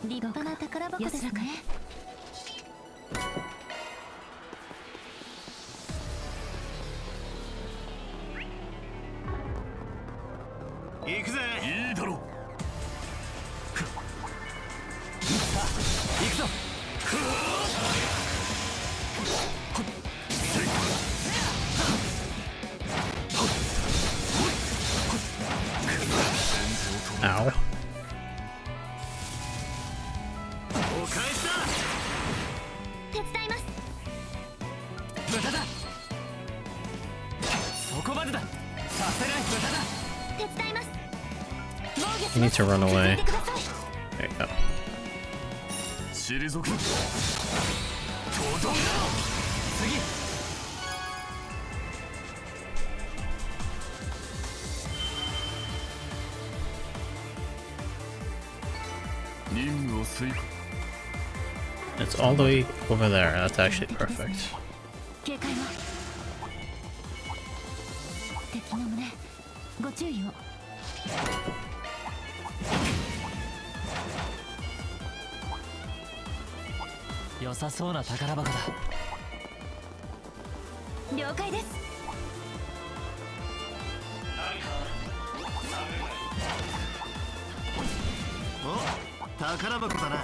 立派な宝箱ですね。 行くぜ。いいだろう。 行くぞ。 Ow. お返しだ。 手伝います。 無駄だ。そこまでだ。させない。無駄だ。 手伝います。 You need to run away. 続いてください。 There you go. 退く。届けろ。 次。 任務を遂行。 It's all the way over there. That's actually perfect. 警戒は敵の胸ご注意を。 良さそうな宝箱だ。 了解です。 お、宝箱だな。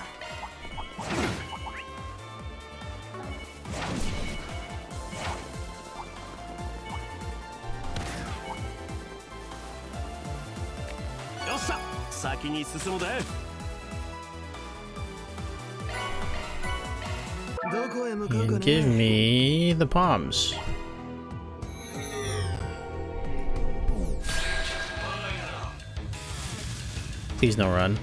よっしゃ、先に進むで。どこへ向かうか And ね。 give me the palms. Please no run.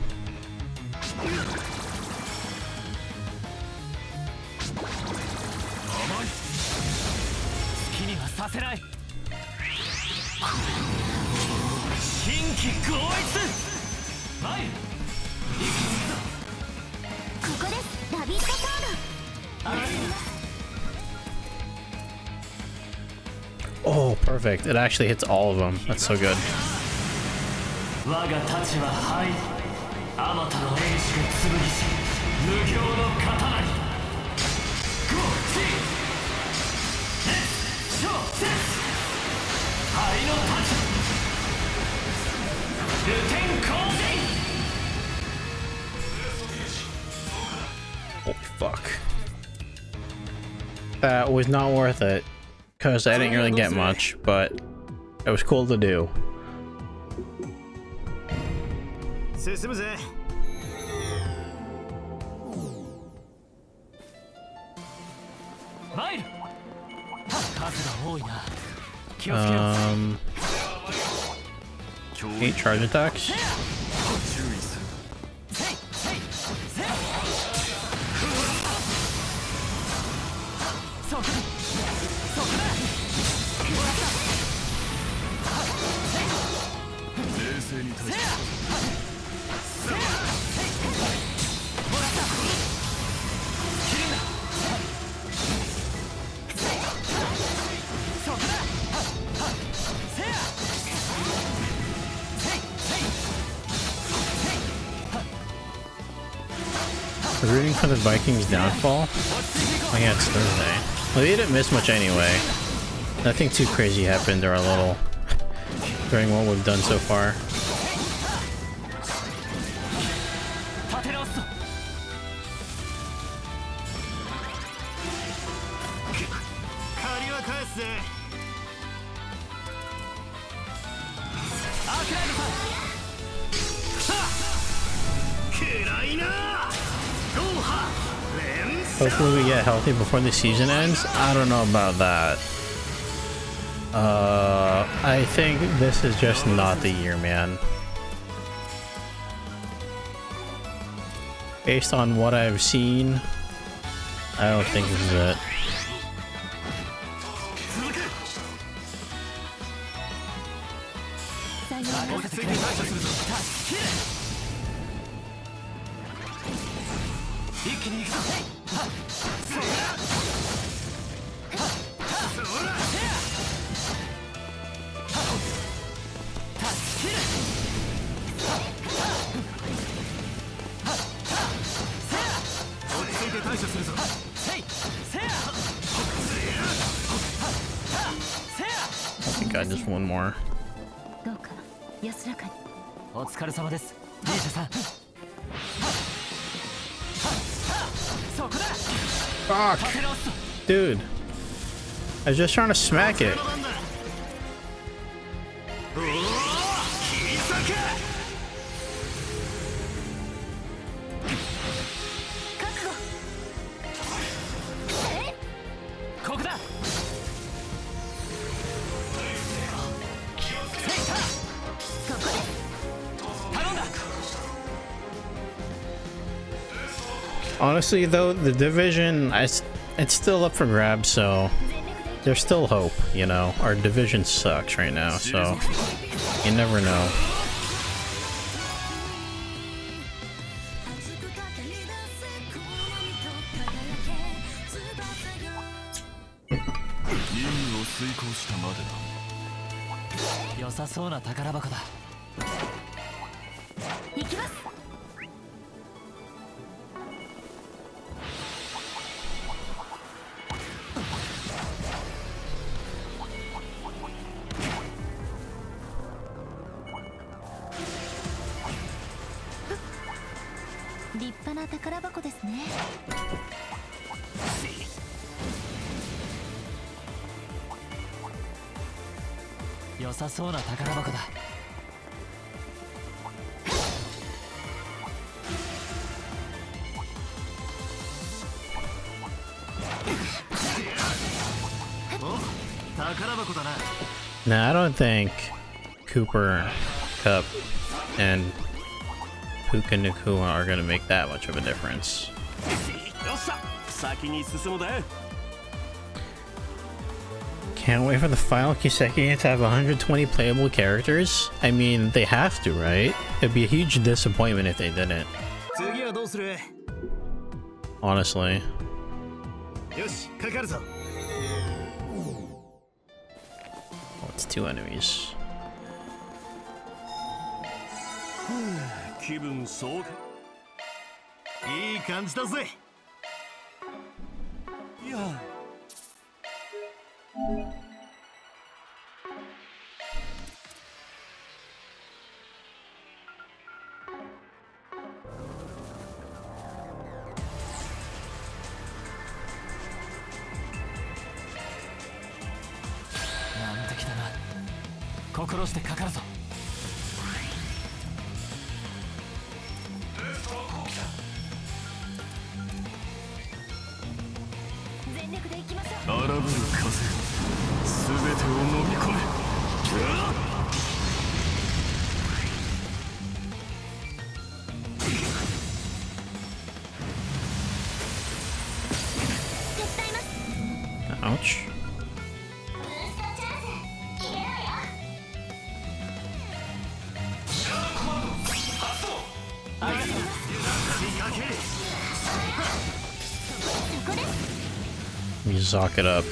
好きにはさせない。新規合一。はい。 ここです。ラビットソード。 Oh, perfect. It actually hits all of them. That's so good. 我が太刀は灰。あまたの英士が剣し、無形の刀に。ゴーチ。レッショーセス。灰の太刀。ルテン光線。 Holy fuck. That was not worth it. Because I didn't really get much, but it was cool to do. 進むぜ。参る。数が多いな。気をつけよう。 Um, eight charge attacks. 注意する。 そこだ。そこだ。 冷静に対処。 Rooting for the Vikings' downfall? Oh yeah, it's Thursday. Well, they didn't miss much anyway. Nothing too crazy happened or a little during what we've done so far. Hopefully we get healthy before the season ends. I don't know about that. Uh, I think this is just not the year, man. Based on what I've seen, I don't think this is it. got just one more. どうか安らかに。 お疲れ様です、ギリシャさん。そこだ。 Fuck! Dude. I was just trying to smack it. Honestly, though, the division, I, it's still up for grabs, so there's still hope, you know. Our division sucks right now, so you never know. Nah, I don't think Cooper, Cup, and Puka Nakua are gonna make that much of a difference. Can't wait for the final Kiseki to have one hundred twenty playable characters. I mean, they have to, right? It'd be a huge disappointment if they didn't. Honestly. Oh, it's two enemies. Ouch. You zock it up.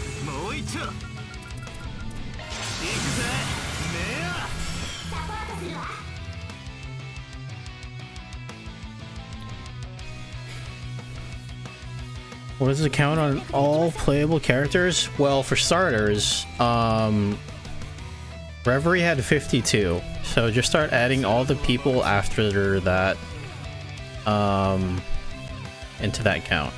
What does it count on all playable characters? Well, for starters, um, Reverie had fifty-two, so just start adding all the people after that um, into that count.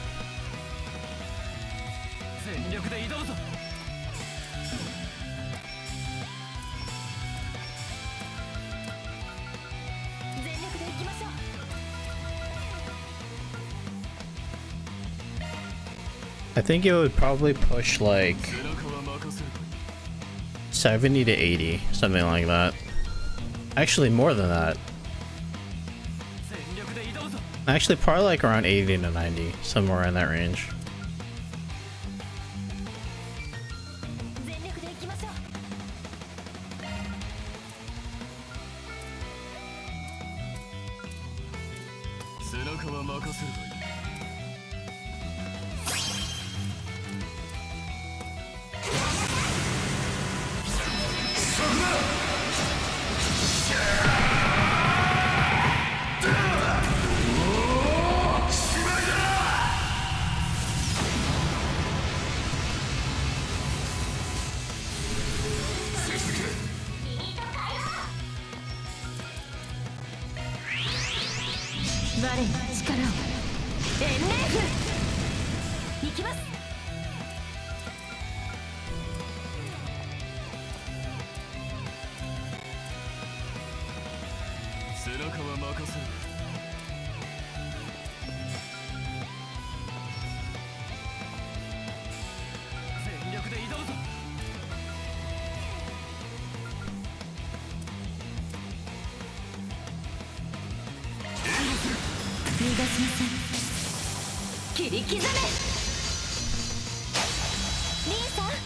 I think it would probably push like seventy to eighty, something like that. Actually, more than that. Actually, probably like around eighty to ninety, somewhere in that range. 我に力を。エンネーフ行きます。 背中は任せる。全力で挑むぞ。 逃がしません。切り刻め。リンさん。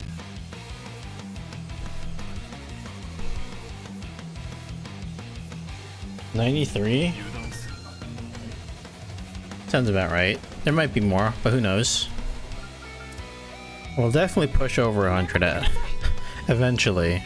ninety-three? Sounds about right. There might be more, but who knows? We'll definitely push over one hundred at eventually.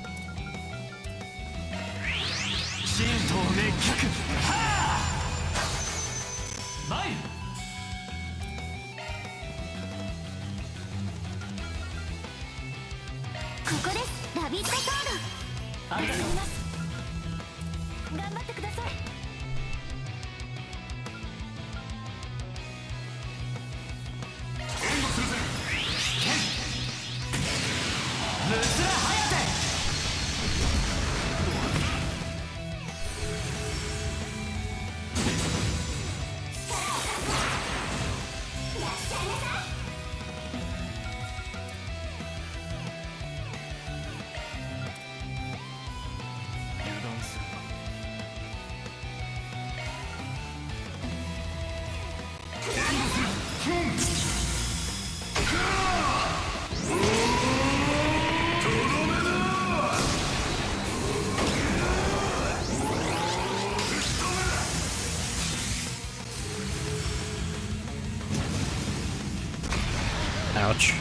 Ouch.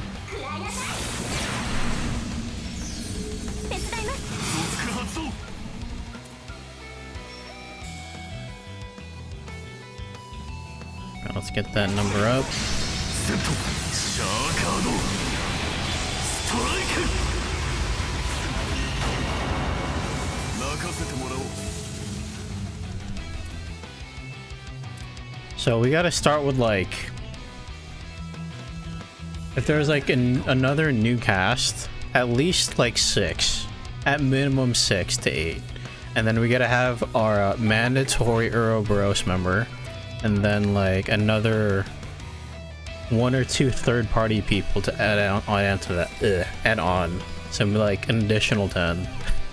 Let's get that number up. So we gotta start with like, if there's like an, another new cast, at least like six, at minimum six to eight, and then we gotta have our uh, mandatory Ouroboros member, and then like another one or two third-party people to add on, add to that, ugh, add on, so like an additional ten.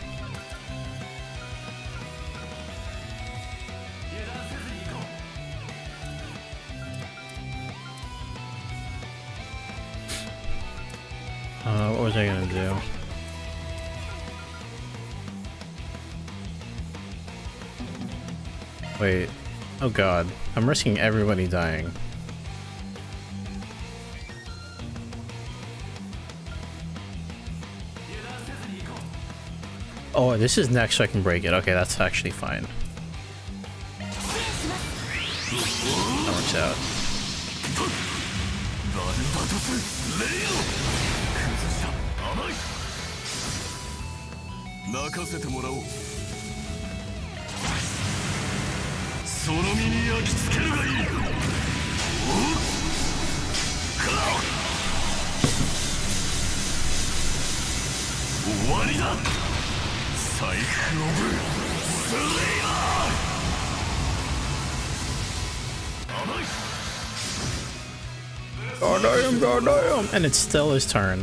Uh, what was I gonna do? Wait. Oh god. I'm risking everybody dying. Oh, this is next so I can break it. Okay, that's actually fine. That works out. God damn, god damn. And it's still his turn.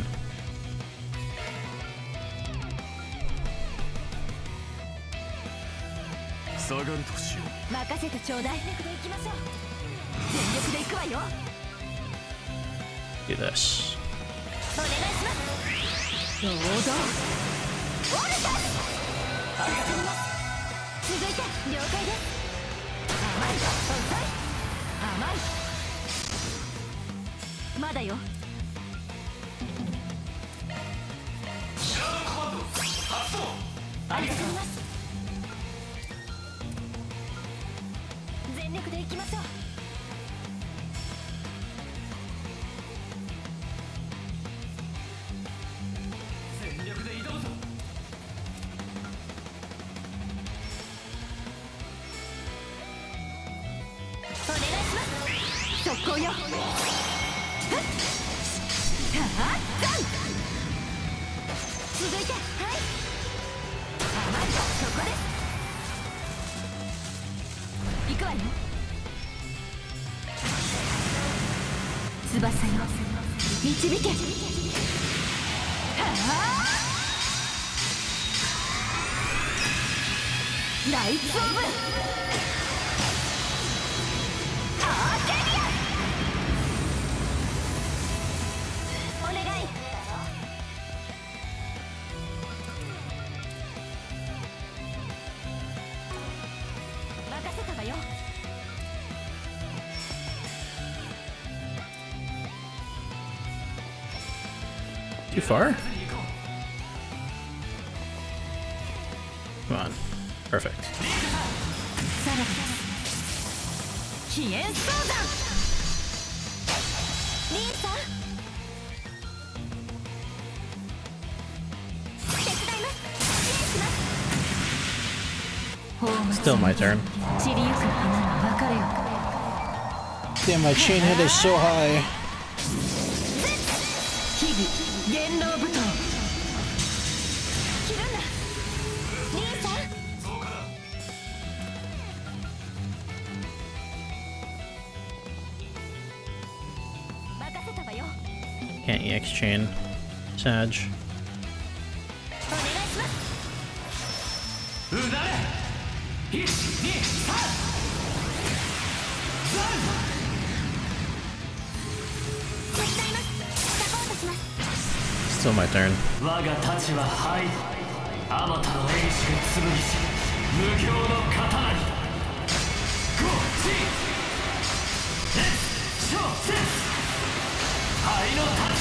Do this. よ。はっ続いて、はい、まずそこです。行くわよ。翼よ導け。はあライツオブアーケリアお願い。任せたわよ。 Too far? Come on. Perfect. さらば飛燕双山。リンさん手伝います。支援します。 Still my turn. 散りゆく花の別れよ。 Damn, my chain hit is so high. 秘技元老舞踏。切るんだリンさん。 Can't E X chain. Sag. お願いします。 うなれいちにさん手伝います。サポートします。 Still my turn. 我が太刀は灰。あまたの演習剣し無形の刀にゴーチレッツショーセンス灰の太刀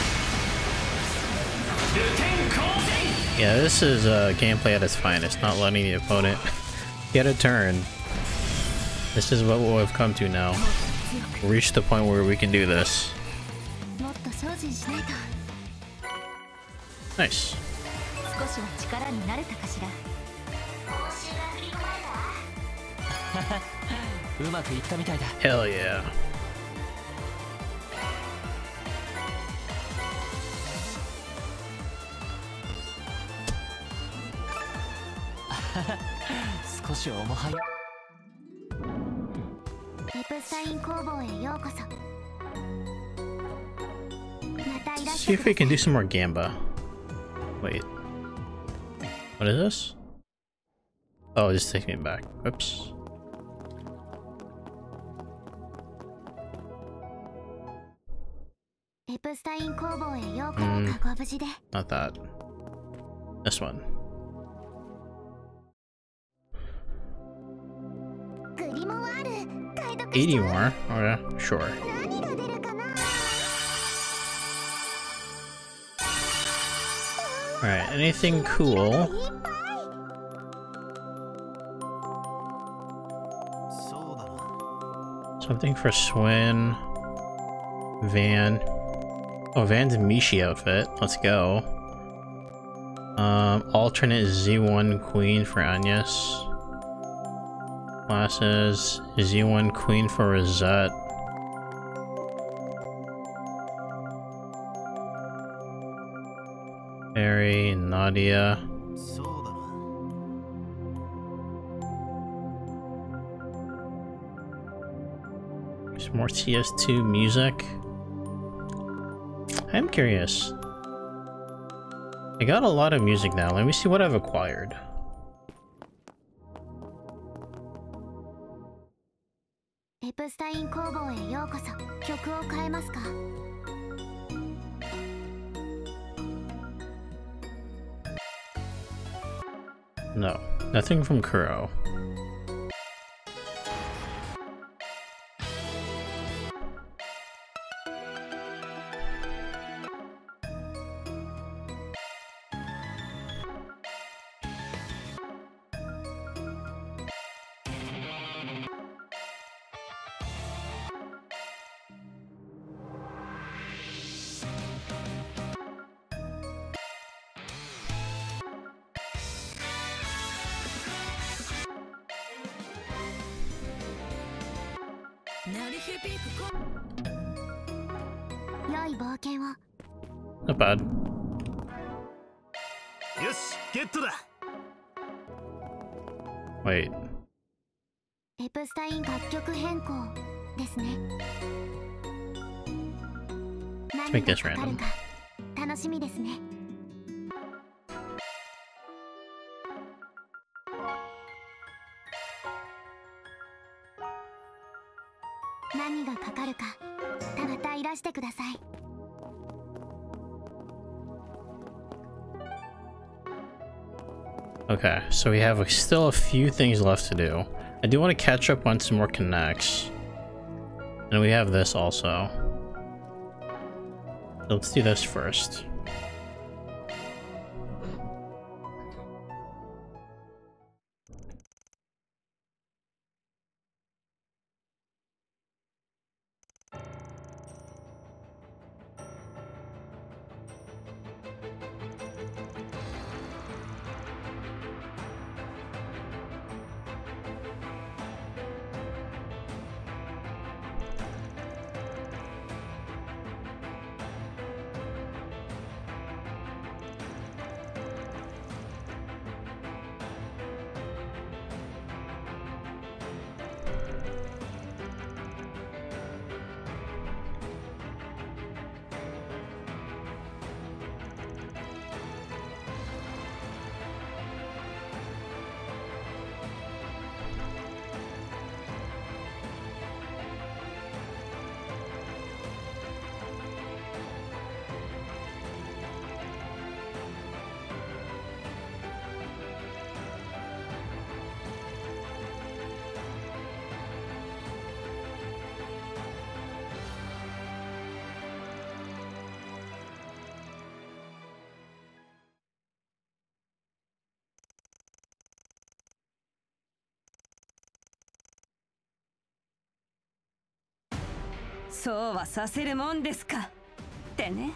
ルテンコージン。 Yeah, this is uh, gameplay at its finest, not letting the opponent get a turn. This is what we've come to now. We've reached the point where we can do this. もっと精進しないと。 Nice. 少しは力になれたかしら。 うまくいったみたいだ。 Hell yeah. 少し重はや。 エプスタイン工房へようこそ。またいらっ See しゃ if we can do some more Gamba. Wait. What is this? Oh, just take me back. Oops. Mm, not that. This one. eighty more? Okay, sure. Alright, anything cool? Something for Swin. Van. Oh, Van's Mishi outfit. Let's go. Um, alternate Z one Queen for Agnes. Classes. Z one Queen for Rosette. Barry, Nadia. There's more T S two music. I'm curious. I got a lot of music now. Let me see what I've acquired. No, nothing from Kuro. 良い冒険を。 Not bad. よしゲットだ。 Wait. エプスタイン楽曲変更ですね。 Let's make this 何がかかる random. か楽しみですね。 何がかかるかまたいらしてください。 Okay, so we have still a few things left to do. I do want to catch up on some more connects. And we have this also. Let's do this first. .そうはさせるもんですかってね。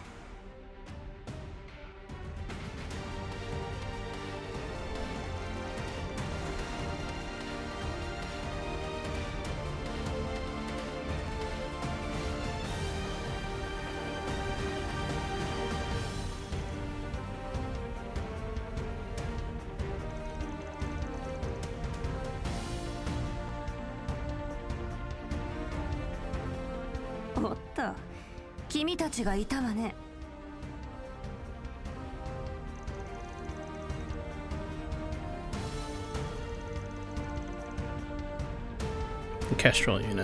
おっと、君たちがいたわね。 The Kestrel unit.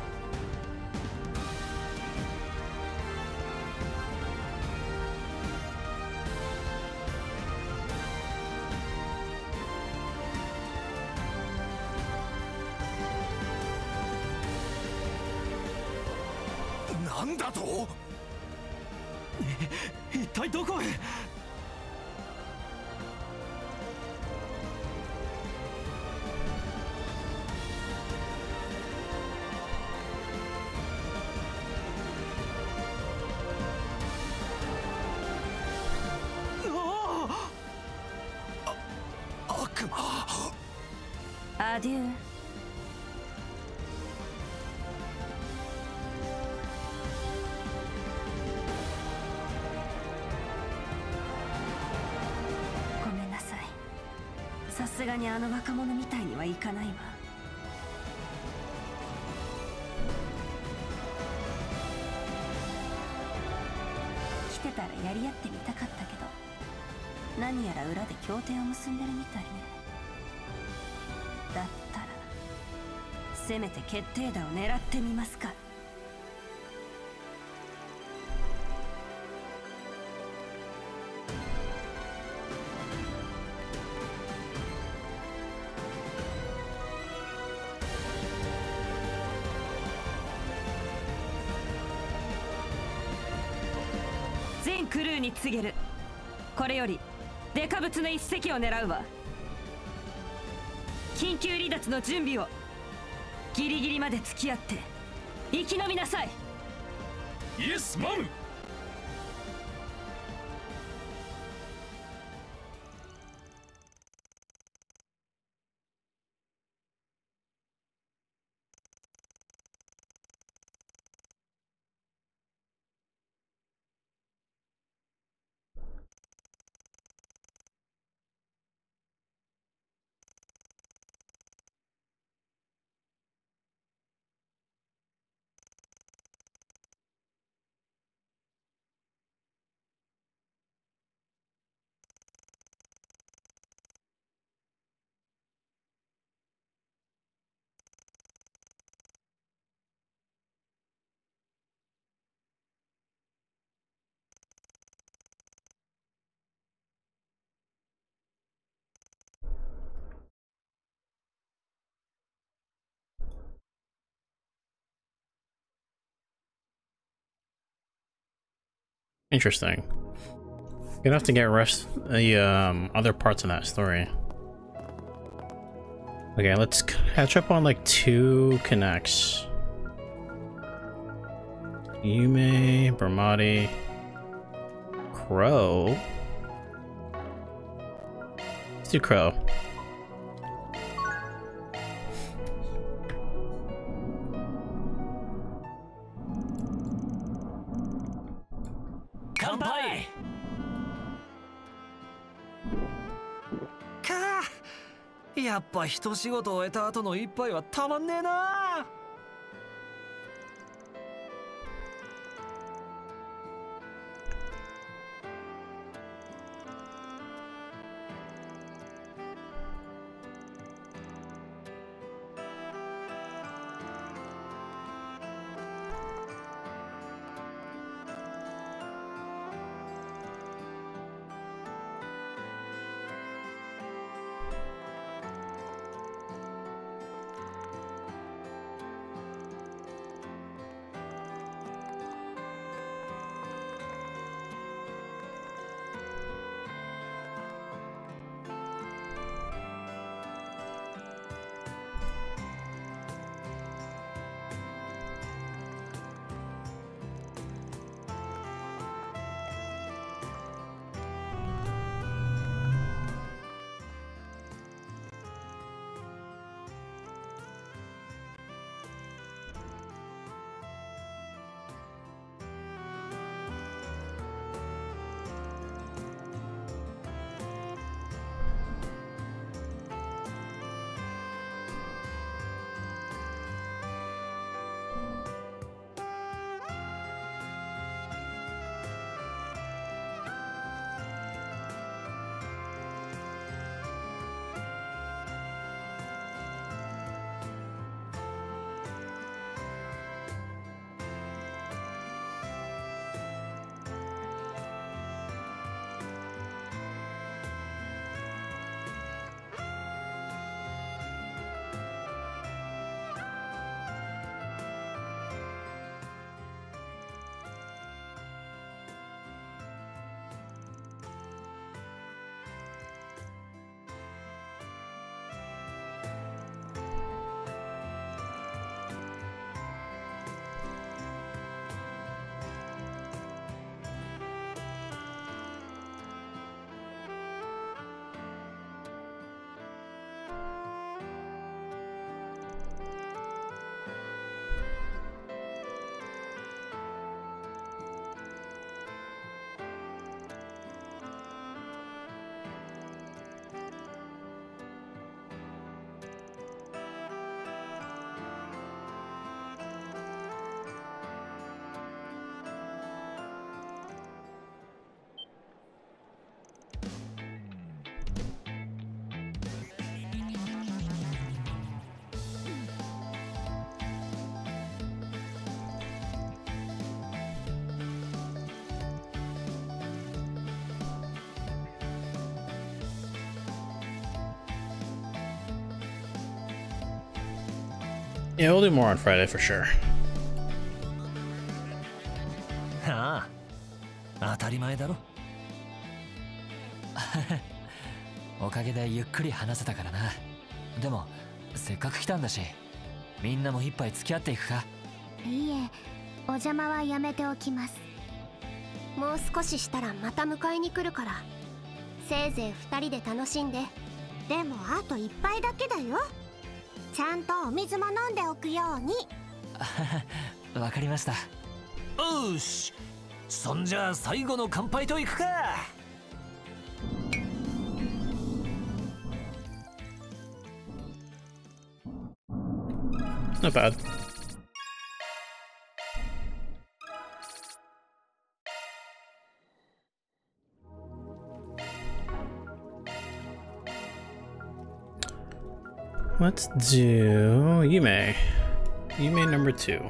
What? なんだと？一体どこへ？悪魔。 アデュー。ごめんなさい。さすがにあの若者みたいにはいかないわ。来てたらやり合ってみたかったけど、何やら裏で協定を結んでるみたいね。だったらせめて決定打を狙ってみますか。全クルーに告げる。これよりデカブツの一隻を狙うわ。緊急離脱の準備を。ギリギリまで付き合って生き延びなさい。 イエスマム。 Interesting. Gonna have to get rest the um, other parts of that story. Okay, let's catch up on like two connects. Yume, Brahmati, Crow. Let's do Crow. Kanpai! かあ、やっぱ一仕事終えた後の一杯はたまんねえな。 Yeah, we'll do more on Friday for sure. ああ、当たり前だろ。おかげでゆっくり話せたからな。でもせっかく来たんだし、みんなも一杯付き合っていくか。 いいえ、お邪魔はやめておきます。もう少ししたらまた迎えに来るから、せいぜい二人で楽しんで。でもあと一杯だけだよ。ちゃんとお水も飲んでおくように。 わかりました。おーし、そんじゃ最後の乾杯といくか。 Not bad. Let's do Yume. Yume number two.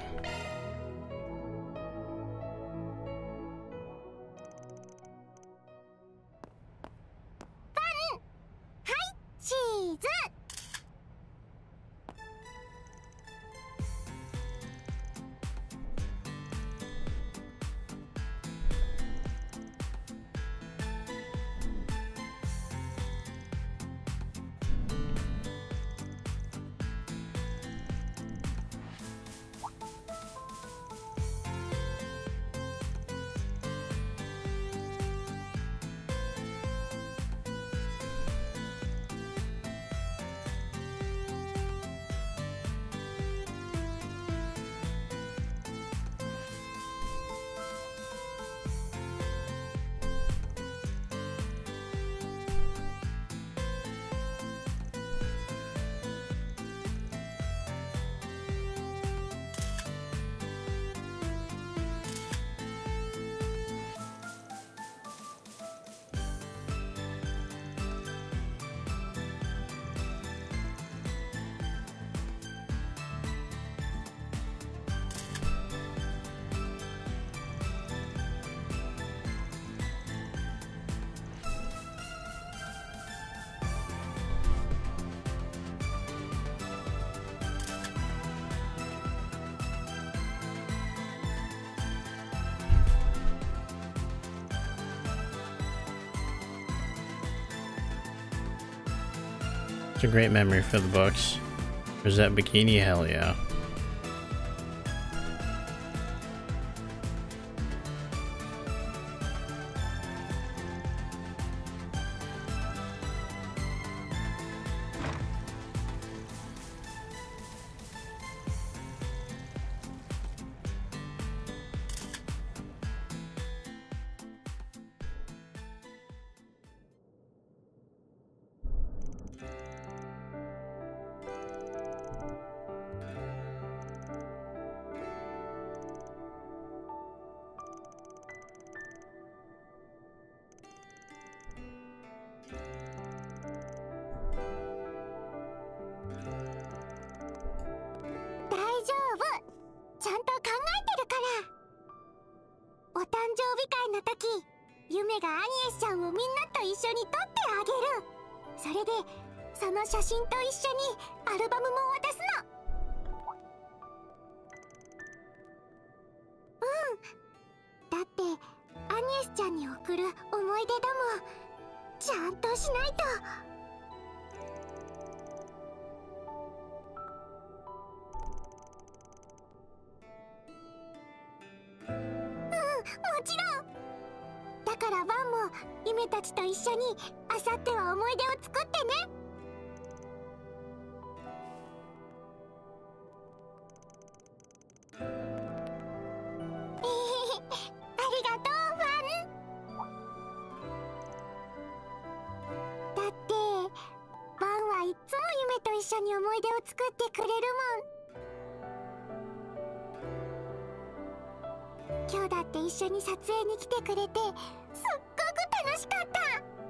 It's a great memory for the books. There's that bikini, hell yeah. 今日だって一緒に撮影に来てくれてすっごく楽しかった。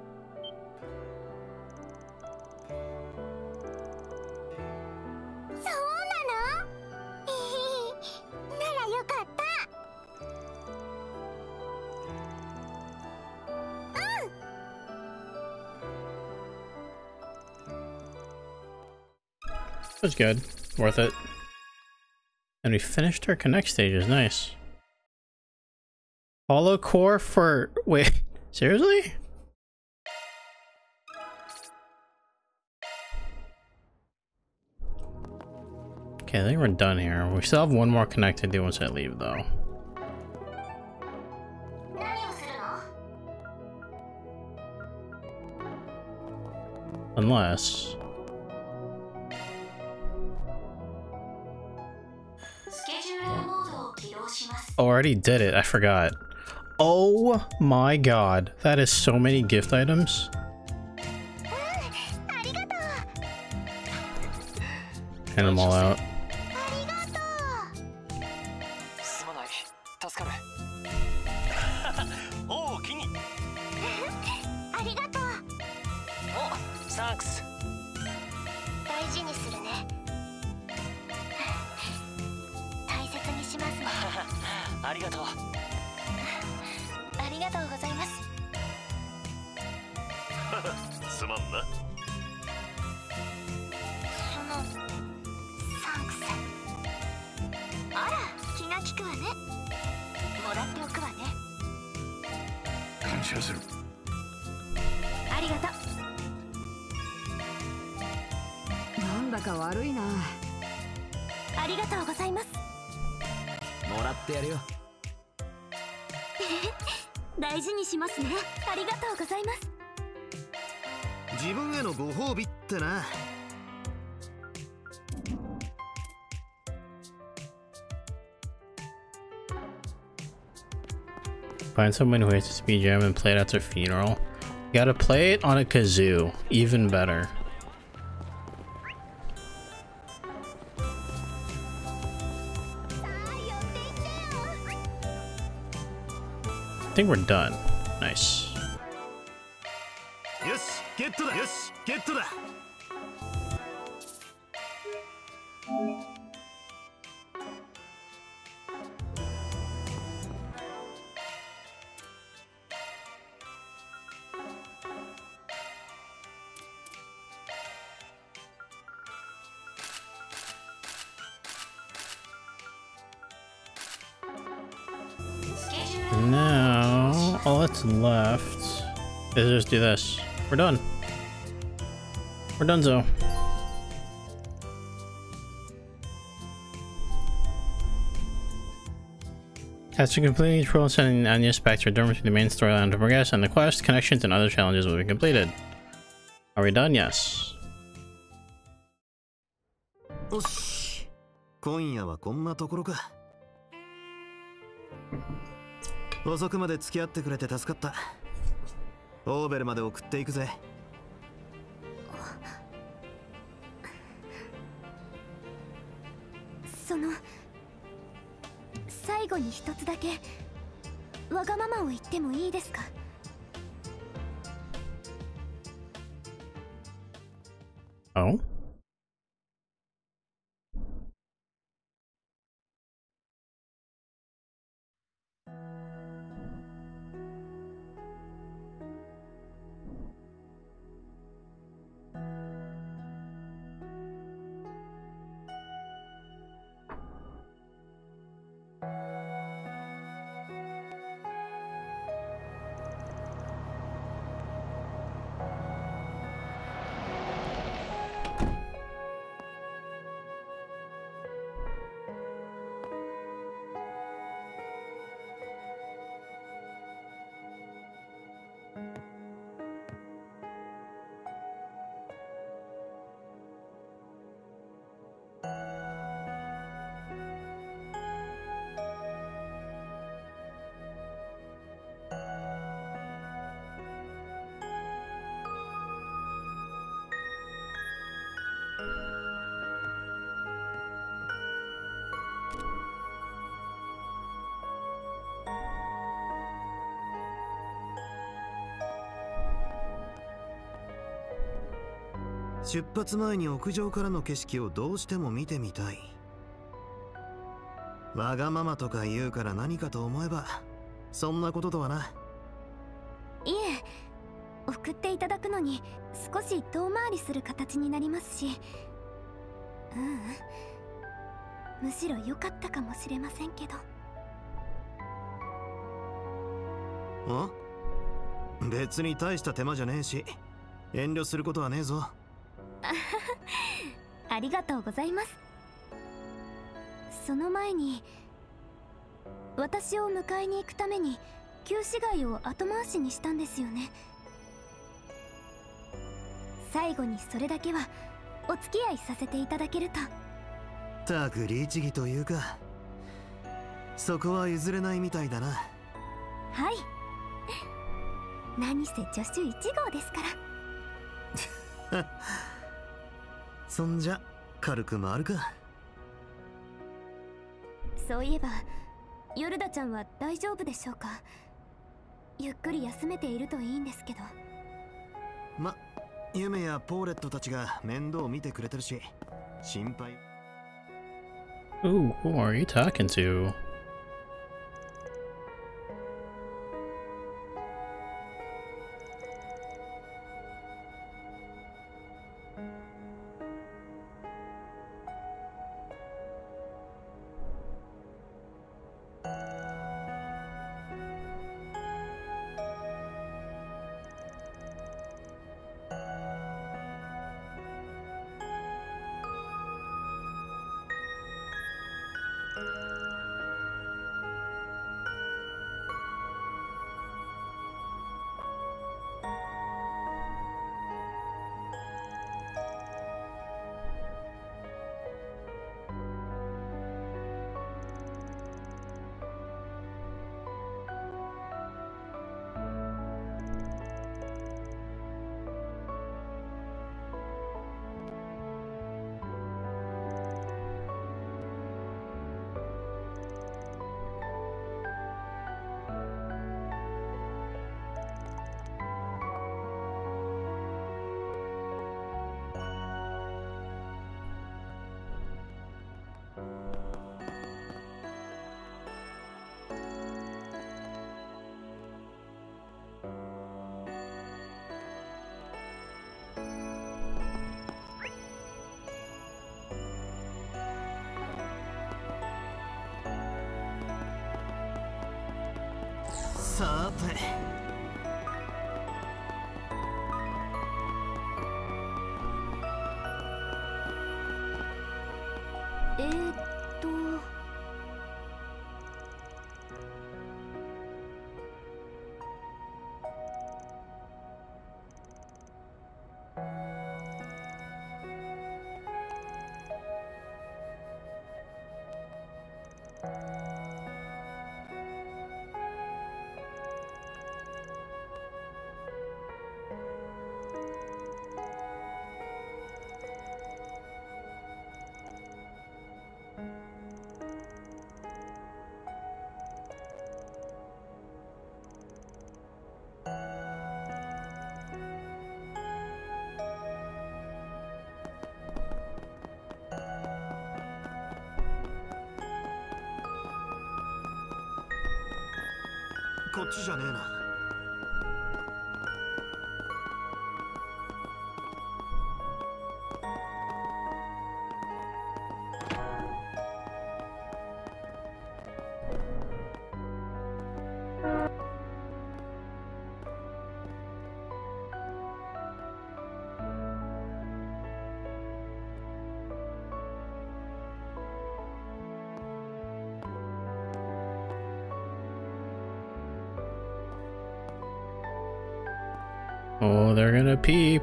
そうなの？えへへ、ならよかった。 It was good. Worth it. And we finished our connect stages. Nice. Hollow core for... Wait. Seriously? Okay, I think we're done here. We still have one more connect to do once I leave, though. Unless... Oh, I already did it. I forgot. Oh my god. That is so many gift items. Hand them all out. Find someone who hates a speed jam and play it at their funeral. You gotta play it on a kazoo. Even better. I think we're done. Nice. Yes, get to that. Yes, get to that. Now, all that's left is just do this. We're done. We're donezo. After completing each role and sending Anya back to her dorm to the main storyline to progress, and the quest, connections, and other challenges will be completed. Are we done? Yes. よし、今夜はこんなところか。遅くまで付き合ってくれて助かった。オーベルまで送っていくぜ。 その最後に一つだけわがままを言ってもいいですか？ Oh? 出発前に屋上からの景色をどうしても見てみたい。わがままとか言うから何かと思えばそんなこととはな。 いえ、送っていただくのに少し遠回りする形になりますし、ううん、むしろ良かったかもしれませんけど。 ん？別に大した手間じゃねえし、遠慮することはねえぞ。 ありがとうございます。その前に、私を迎えに行くために旧市街を後回しにしたんですよね。最後にそれだけはお付き合いさせていただけると。 たく律儀というか、そこは譲れないみたいだな。 はい、何せ助手いち号ですから。 そんじゃ軽く回るか。 そういえばヨルダちゃんは大丈夫でしょうか？ゆっくり休めているといいんですけど。 ま、ユメやポーレットたちが面倒を見てくれてるし心配。 Ooh, who are you talking to? さて、 えーっとこっちじゃねえな。 Oh, they're gonna peep.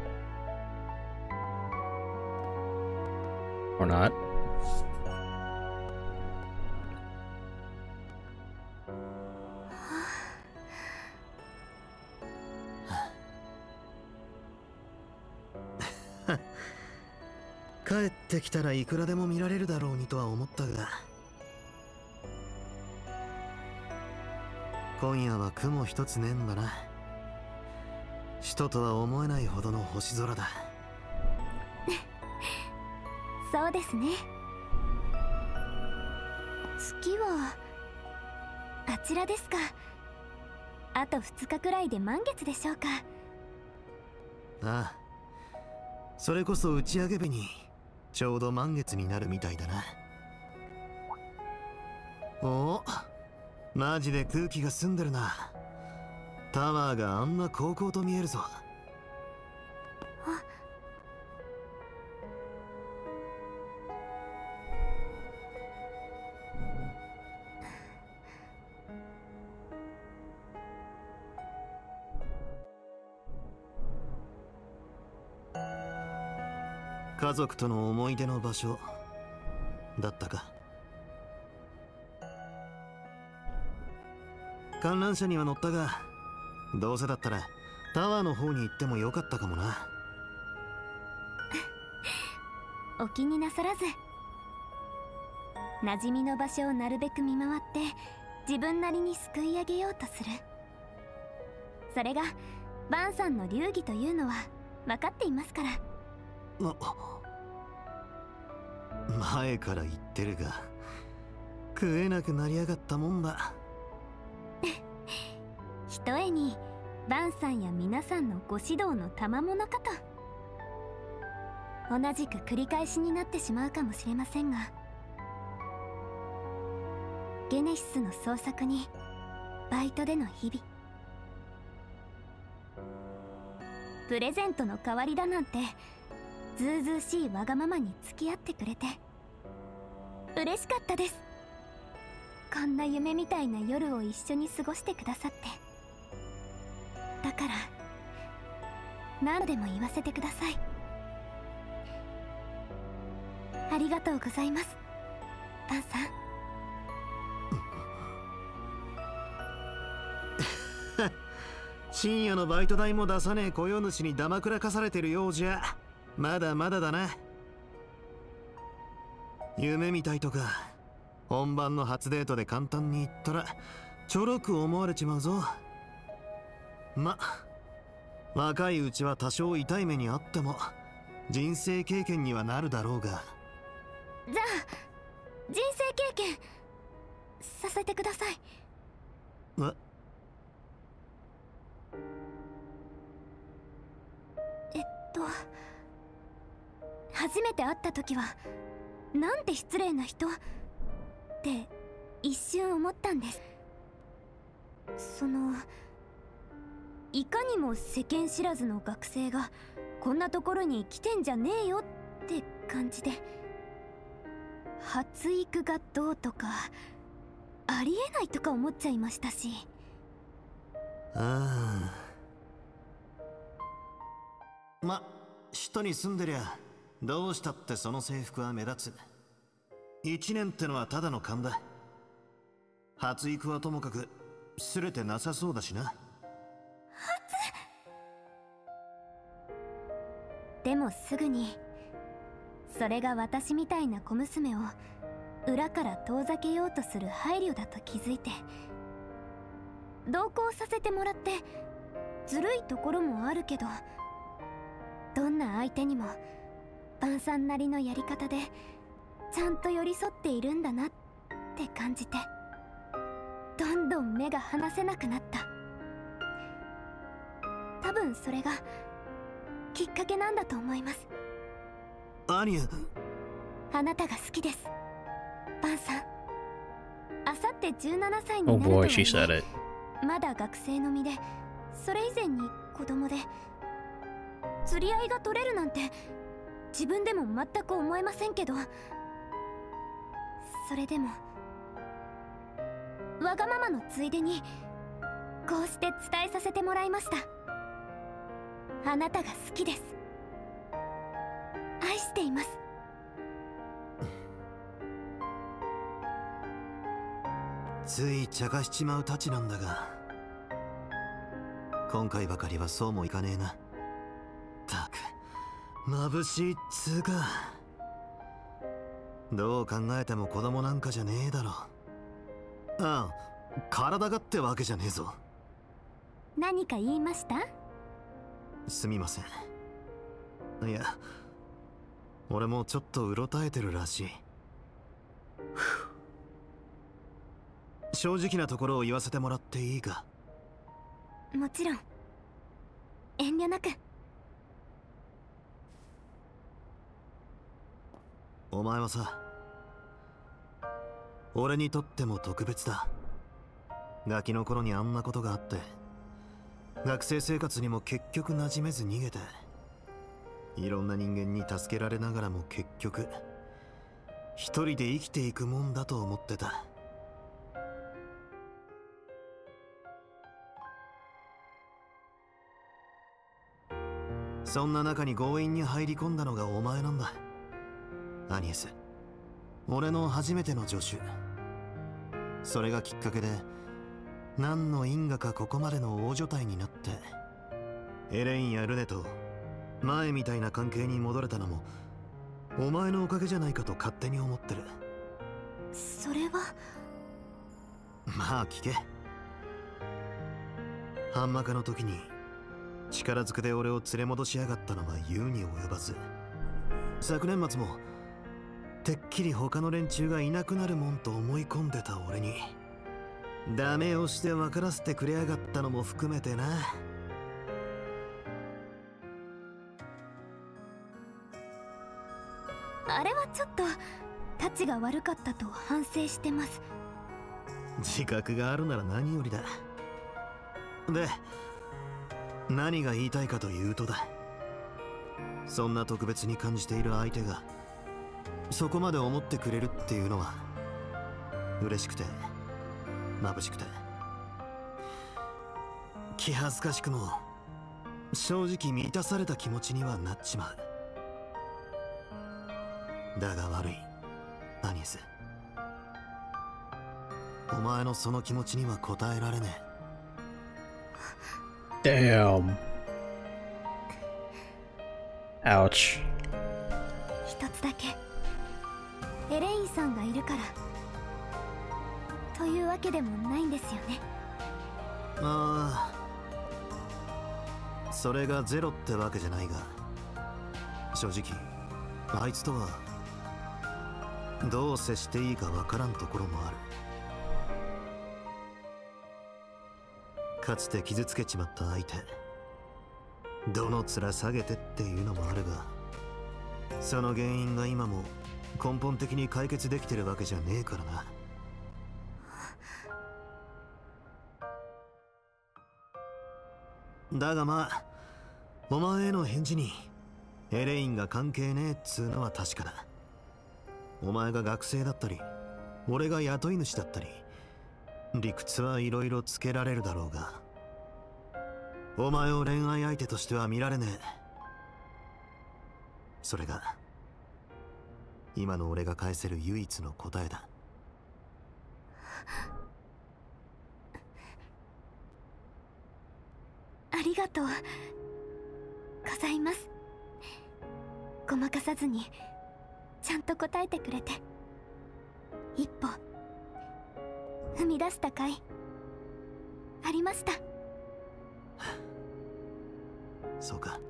Or not. 帰ってきたらいくらでも見られるだろうにとは思ったが、今夜は雲一つねえんだな。使徒とは思えないほどの星空だ。 そうですね。月はあちらですか。あとふつかくらいで満月でしょうか。 ああ、それこそ打ち上げ日にちょうど満月になるみたいだな。おお、マジで空気が澄んでるな。タワーがあんな高々と見えるぞ。 あ、 家族との思い出の場所だったか。観覧車には乗ったが、どうせだったらタワーの方に行ってもよかったかもな。 お気になさらず。馴染みの場所をなるべく見回って自分なりにすくい上げようとする。それがバンさんの流儀というのは分かっていますから。 前から言ってるが、食えなくなりやがったもんだ。 ひとえにバンさんや皆さんのご指導の賜物かと。同じく繰り返しになってしまうかもしれませんが、ゲネシスの創作にバイトでの日々、プレゼントの代わりだなんてずうずうしいわがままに付き合ってくれて嬉しかったです。こんな夢みたいな夜を一緒に過ごしてくださって。だから何度でも言わせてください。ありがとうございます、バンさん。 深夜のバイト代も出さねえ雇用主にだまくらかされてるようじゃまだまだだな。夢みたいとか本番の初デートで簡単に言ったらちょろく思われちまうぞ。ま、若いうちは多少痛い目にあっても人生経験にはなるだろうが。 じゃあ人生経験させてください。 え？ えっと初めて会った時はなんて失礼な人って一瞬思ったんです。そのいかにも世間知らずの学生がこんなところに来てんじゃねえよって感じで。 発育がどうとかありえないとか思っちゃいましたし。 ああ、ま、首都に住んでりゃどうしたってその制服は目立つ。一年ってのはただの勘だ。発育はともかくすれてなさそうだしな。 でもすぐにそれが私みたいな小娘を裏から遠ざけようとする配慮だと気づいて、同行させてもらって、ずるいところもあるけどどんな相手にもバンさんなりのやり方でちゃんと寄り添っているんだなって感じて、どんどん目が離せなくなった。多分それがきっかけなんだと思います。 アニュ、 あなたが好きです、バンさん。あさってじゅうななさいにな Oh るとは boy, ね、 she said it. まだ学生の身で、それ以前に子供で、釣り合いが取れるなんて自分でも全く思えませんけど、それでもわがままのついでにこうして伝えさせてもらいました。あなたが好きです。愛しています。 つい茶化しちまうたちなんだが、今回ばかりはそうもいかねえな。たく眩しいっつうか。どう考えても子供なんかじゃねえだろ。ああ、体がってわけじゃねえぞ。 何か言いました？ すみません。いや、俺もちょっとうろたえてるらしい。正直なところを言わせてもらっていいか？ もちろん。遠慮なく。 お前はさ、俺にとっても特別だ。ガキの頃にあんなことがあって、学生生活にも結局馴染めず逃げて、いろんな人間に助けられながらも結局一人で生きていくもんだと思ってた。そんな中に強引に入り込んだのがお前なんだ、アニエス。俺の初めての助手。それがきっかけで何の因果かここまでの大所帯になって、エレインやルネと前みたいな関係に戻れたのもお前のおかげじゃないかと勝手に思ってる。 それは。 まあ聞け。ハンマカの時に力ずくで俺を連れ戻しやがったのは言うに及ばず、昨年末もてっきり他の連中がいなくなるもんと思い込んでた俺にダメをして分からせてくれやがったのも含めてな。 あれはちょっとタチが悪かったと反省してます。 自覚があるなら何よりだ。で、何が言いたいかというとだ、そんな特別に感じている相手がそこまで思ってくれるっていうのは嬉しくて眩しくて気恥ずかしくも正直満たされた気持ちにはなっちまう。だが悪い、アニエス。お前のその気持ちには応えられねえ。 Damn. Ouch. 一つだけエレインさんがいるからというわけでもないんですよね。 ああ、それがゼロってわけじゃないが、正直あいつとはどう接していいかわからんところもある。かつて傷つけちまった相手、どの面下げてっていうのもあるが、その原因が今も根本的に解決できてるわけじゃねえからな。だがまあ、お前への返事にエレインが関係ねえっつうのは確かだ。 お前が学生だったり俺が雇い主だったり理屈はいろいろつけられるだろうが、お前を恋愛相手としては見られねえ。それが今の俺が返せる唯一の答えだ。 ありがとうございます。ごまかさずにちゃんと答えてくれて、一歩踏み出した甲斐ありました。 そうか。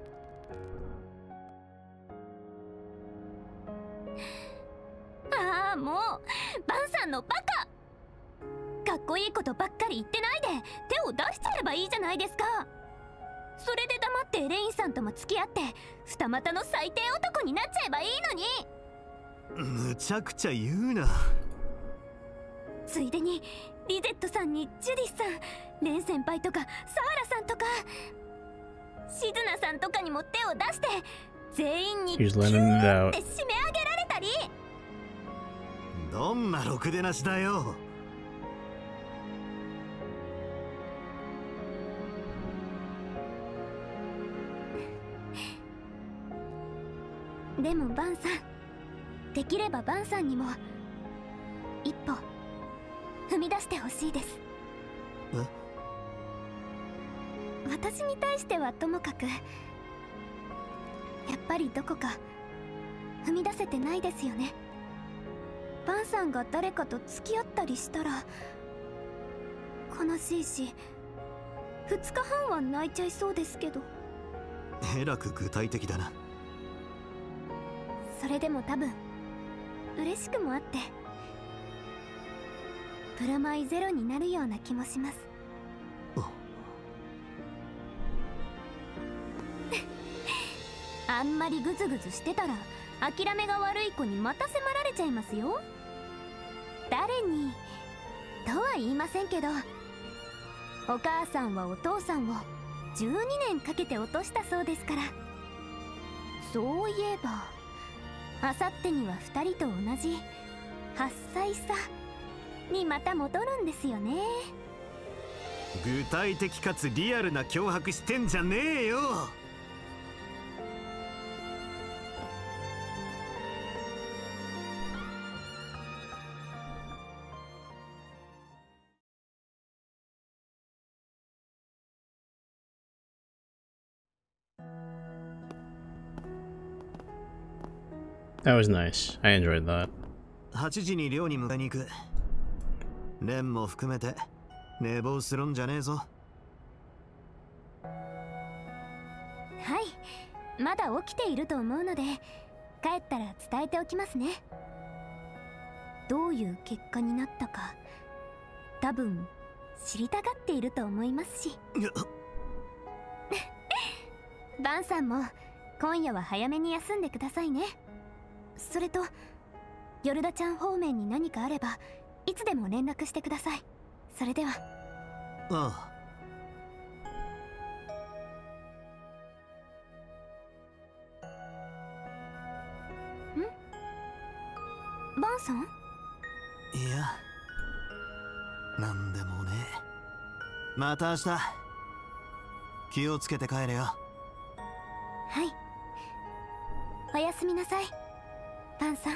ああ、もうバンさんのバカ。かっこいいことばっかり言ってないで手を出しちゃえばいいじゃないですか。それで黙ってエレインさんとも付き合って二股の最低男になっちゃえばいいのに。 むちゃくちゃ言うな。 ついでにリゼットさんにジュディスさん、レン先輩とかサーラさんとかシズナさんとかにも手を出して全員にキューって締め上げられたり。 どんなろくでなしだよ。 でもバンさん、できればバンさんにも一歩踏み出してほしいです。 え？ 私に対してはともかく、やっぱりどこか踏み出せてないですよね。バンさんが誰かと付き合ったりしたら悲しいし、ふつかはんは泣いちゃいそうですけど。 えらく具体的だな。 それでも多分嬉しくもあってプラマイゼロになるような気もします。あんまりグズグズしてたら諦めが悪い子にまた迫られちゃいますよ。誰にとは言いませんけど、お母さんはお父さんをじゅうにねんかけて落としたそうですから。そういえばあさってにはふたりと同じはっさい差にまた戻るんですよね。 具体的かつリアルな脅迫してんじゃねえよ。 That was nice. I enjoyed that. はちじに寮に迎えに行く。レンも含めて寝坊するんじゃねえぞ。 はい、まだ起きていると思うので帰ったら伝えておきますね。どういう結果になったか多分知りたがっていると思いますし。バンさんも今夜は早めに休んでくださいね。それとヨルダちゃん方面に何かあればいつでも連絡してください。それでは。 ああ。ん？バンさん？ いや、なんでもねえ。また明日気をつけて帰れよ。 はい、おやすみなさいバンさん。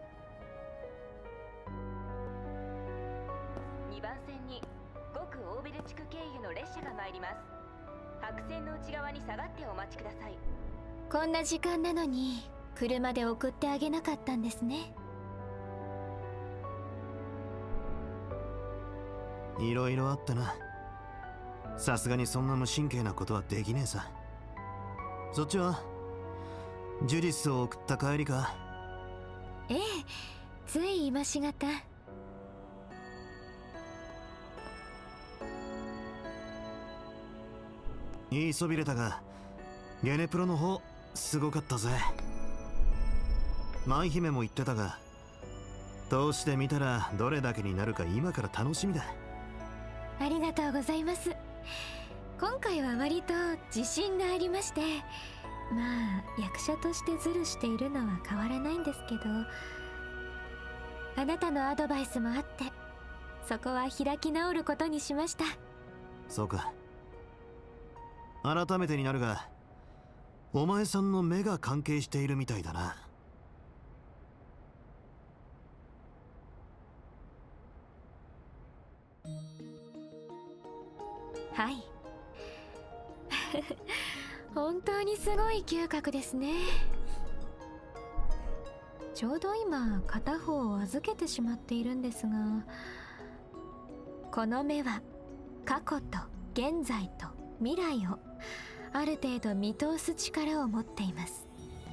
にばん線に極オーベル地区経由の列車が参ります。白線の内側に下がってお待ちください。 こんな時間なのに車で送ってあげなかったんですね。 いろいろあったな。さすがにそんな無神経なことはできねえさ。そっちはジュディスを送った帰りか？ ええ、つい今しがた。 言いそびれたがゲネプロの方すごかったぜ。舞姫も言ってたが、通してみたらどれだけになるか今から楽しみだ。 ありがとうございます。今回は割と自信がありまして、まあ役者としてズルしているのは変わらないんですけど、 あなたのアドバイスもあって、そこは開き直ることにしました。 そうか。改めてになるが、お前さんの目が関係しているみたいだな。 はい。本当にすごい嗅覚ですね。ちょうど今片方を預けてしまっているんですが、この目は過去と現在と未来をある程度見通す力を持っています。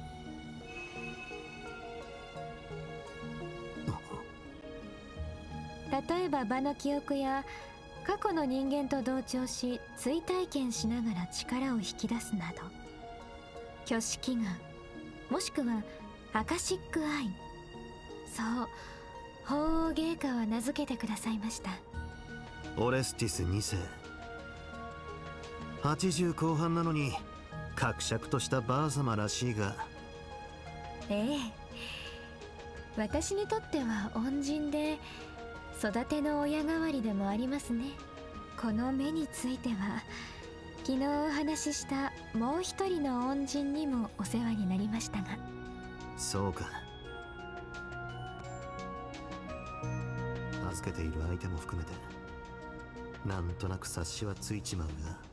例えば場の記憶や過去の人間と同調し追体験しながら力を引き出すなど、挙式眼もしくはアカシックアイ、そう鳳凰芸家は名付けてくださいました。 オレスティスにせい、はちじゅうこう半なのに伯爵としたバー様らしいが。 ええ、私にとっては恩人で育ての親代わりでもありますね。この目については昨日お話ししたもう一人の恩人にもお世話になりましたが。 そうか。預けている相手も含めてなんとなく察しはついちまう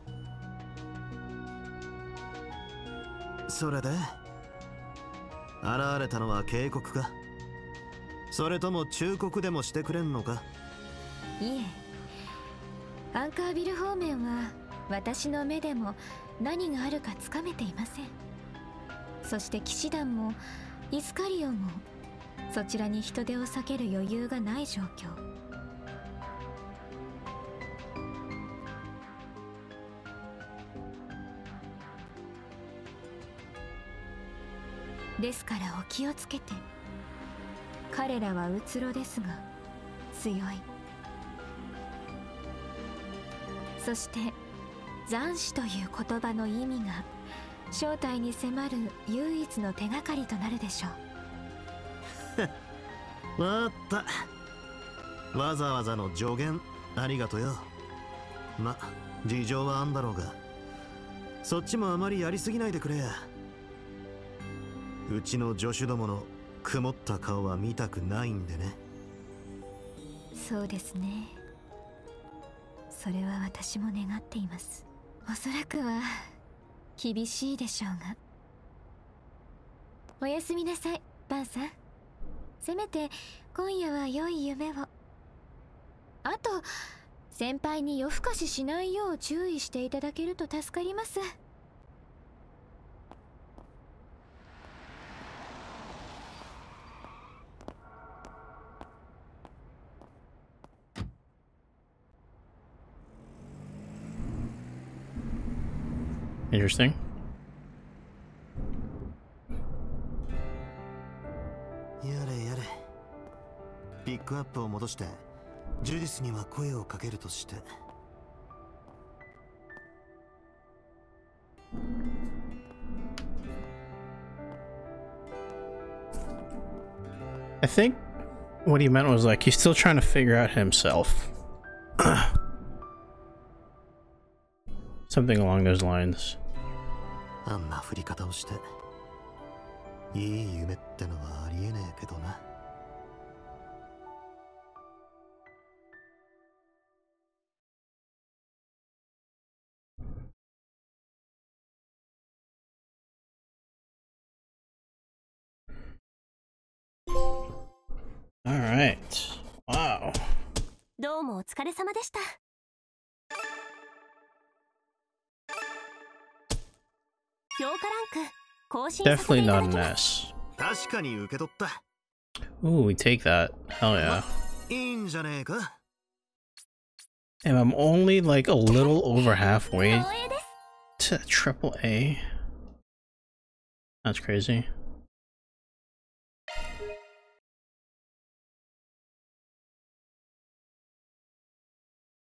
が。それで現れたのは警告か、それとも忠告でもしてくれんのか。 いえ、アンカービル方面は私の目でも何があるかつかめていません。そして騎士団もイスカリオンもそちらに人手を避ける余裕がない状況。ですからお気をつけて。彼らはうつろですが強い。そして斬首という言葉の意味が正体に迫る唯一の手がかりとなるでしょう。わかった。わざわざの助言ありがとよ。ま、事情はあんだろうが、そっちもあまりやりすぎないでくれや。うちの助手どもの曇った顔は見たくないんでね。 そうですね。それは私も願っています。おそらくは厳しいでしょうが。おやすみなさい、バンさん。せめて今夜は良い夢を。あと先輩に夜更かししないよう注意していただけると助かります。 Interesting. やれやれ。ピックアップを戻してジュディスには声をかけるとして。 I think what he meant was like he's still trying to figure out himself. Something along those lines. あんな振り方をしていい夢ってのはありえねえけどな。 All right. Wow. どうもお疲れ様でした。評価ランク更新させていただきます。 確かに受け取った。 Ooh, we take that. Hell yeah. いいんじゃねえか。 And I'm only like a little over halfway to triple A. That's crazy.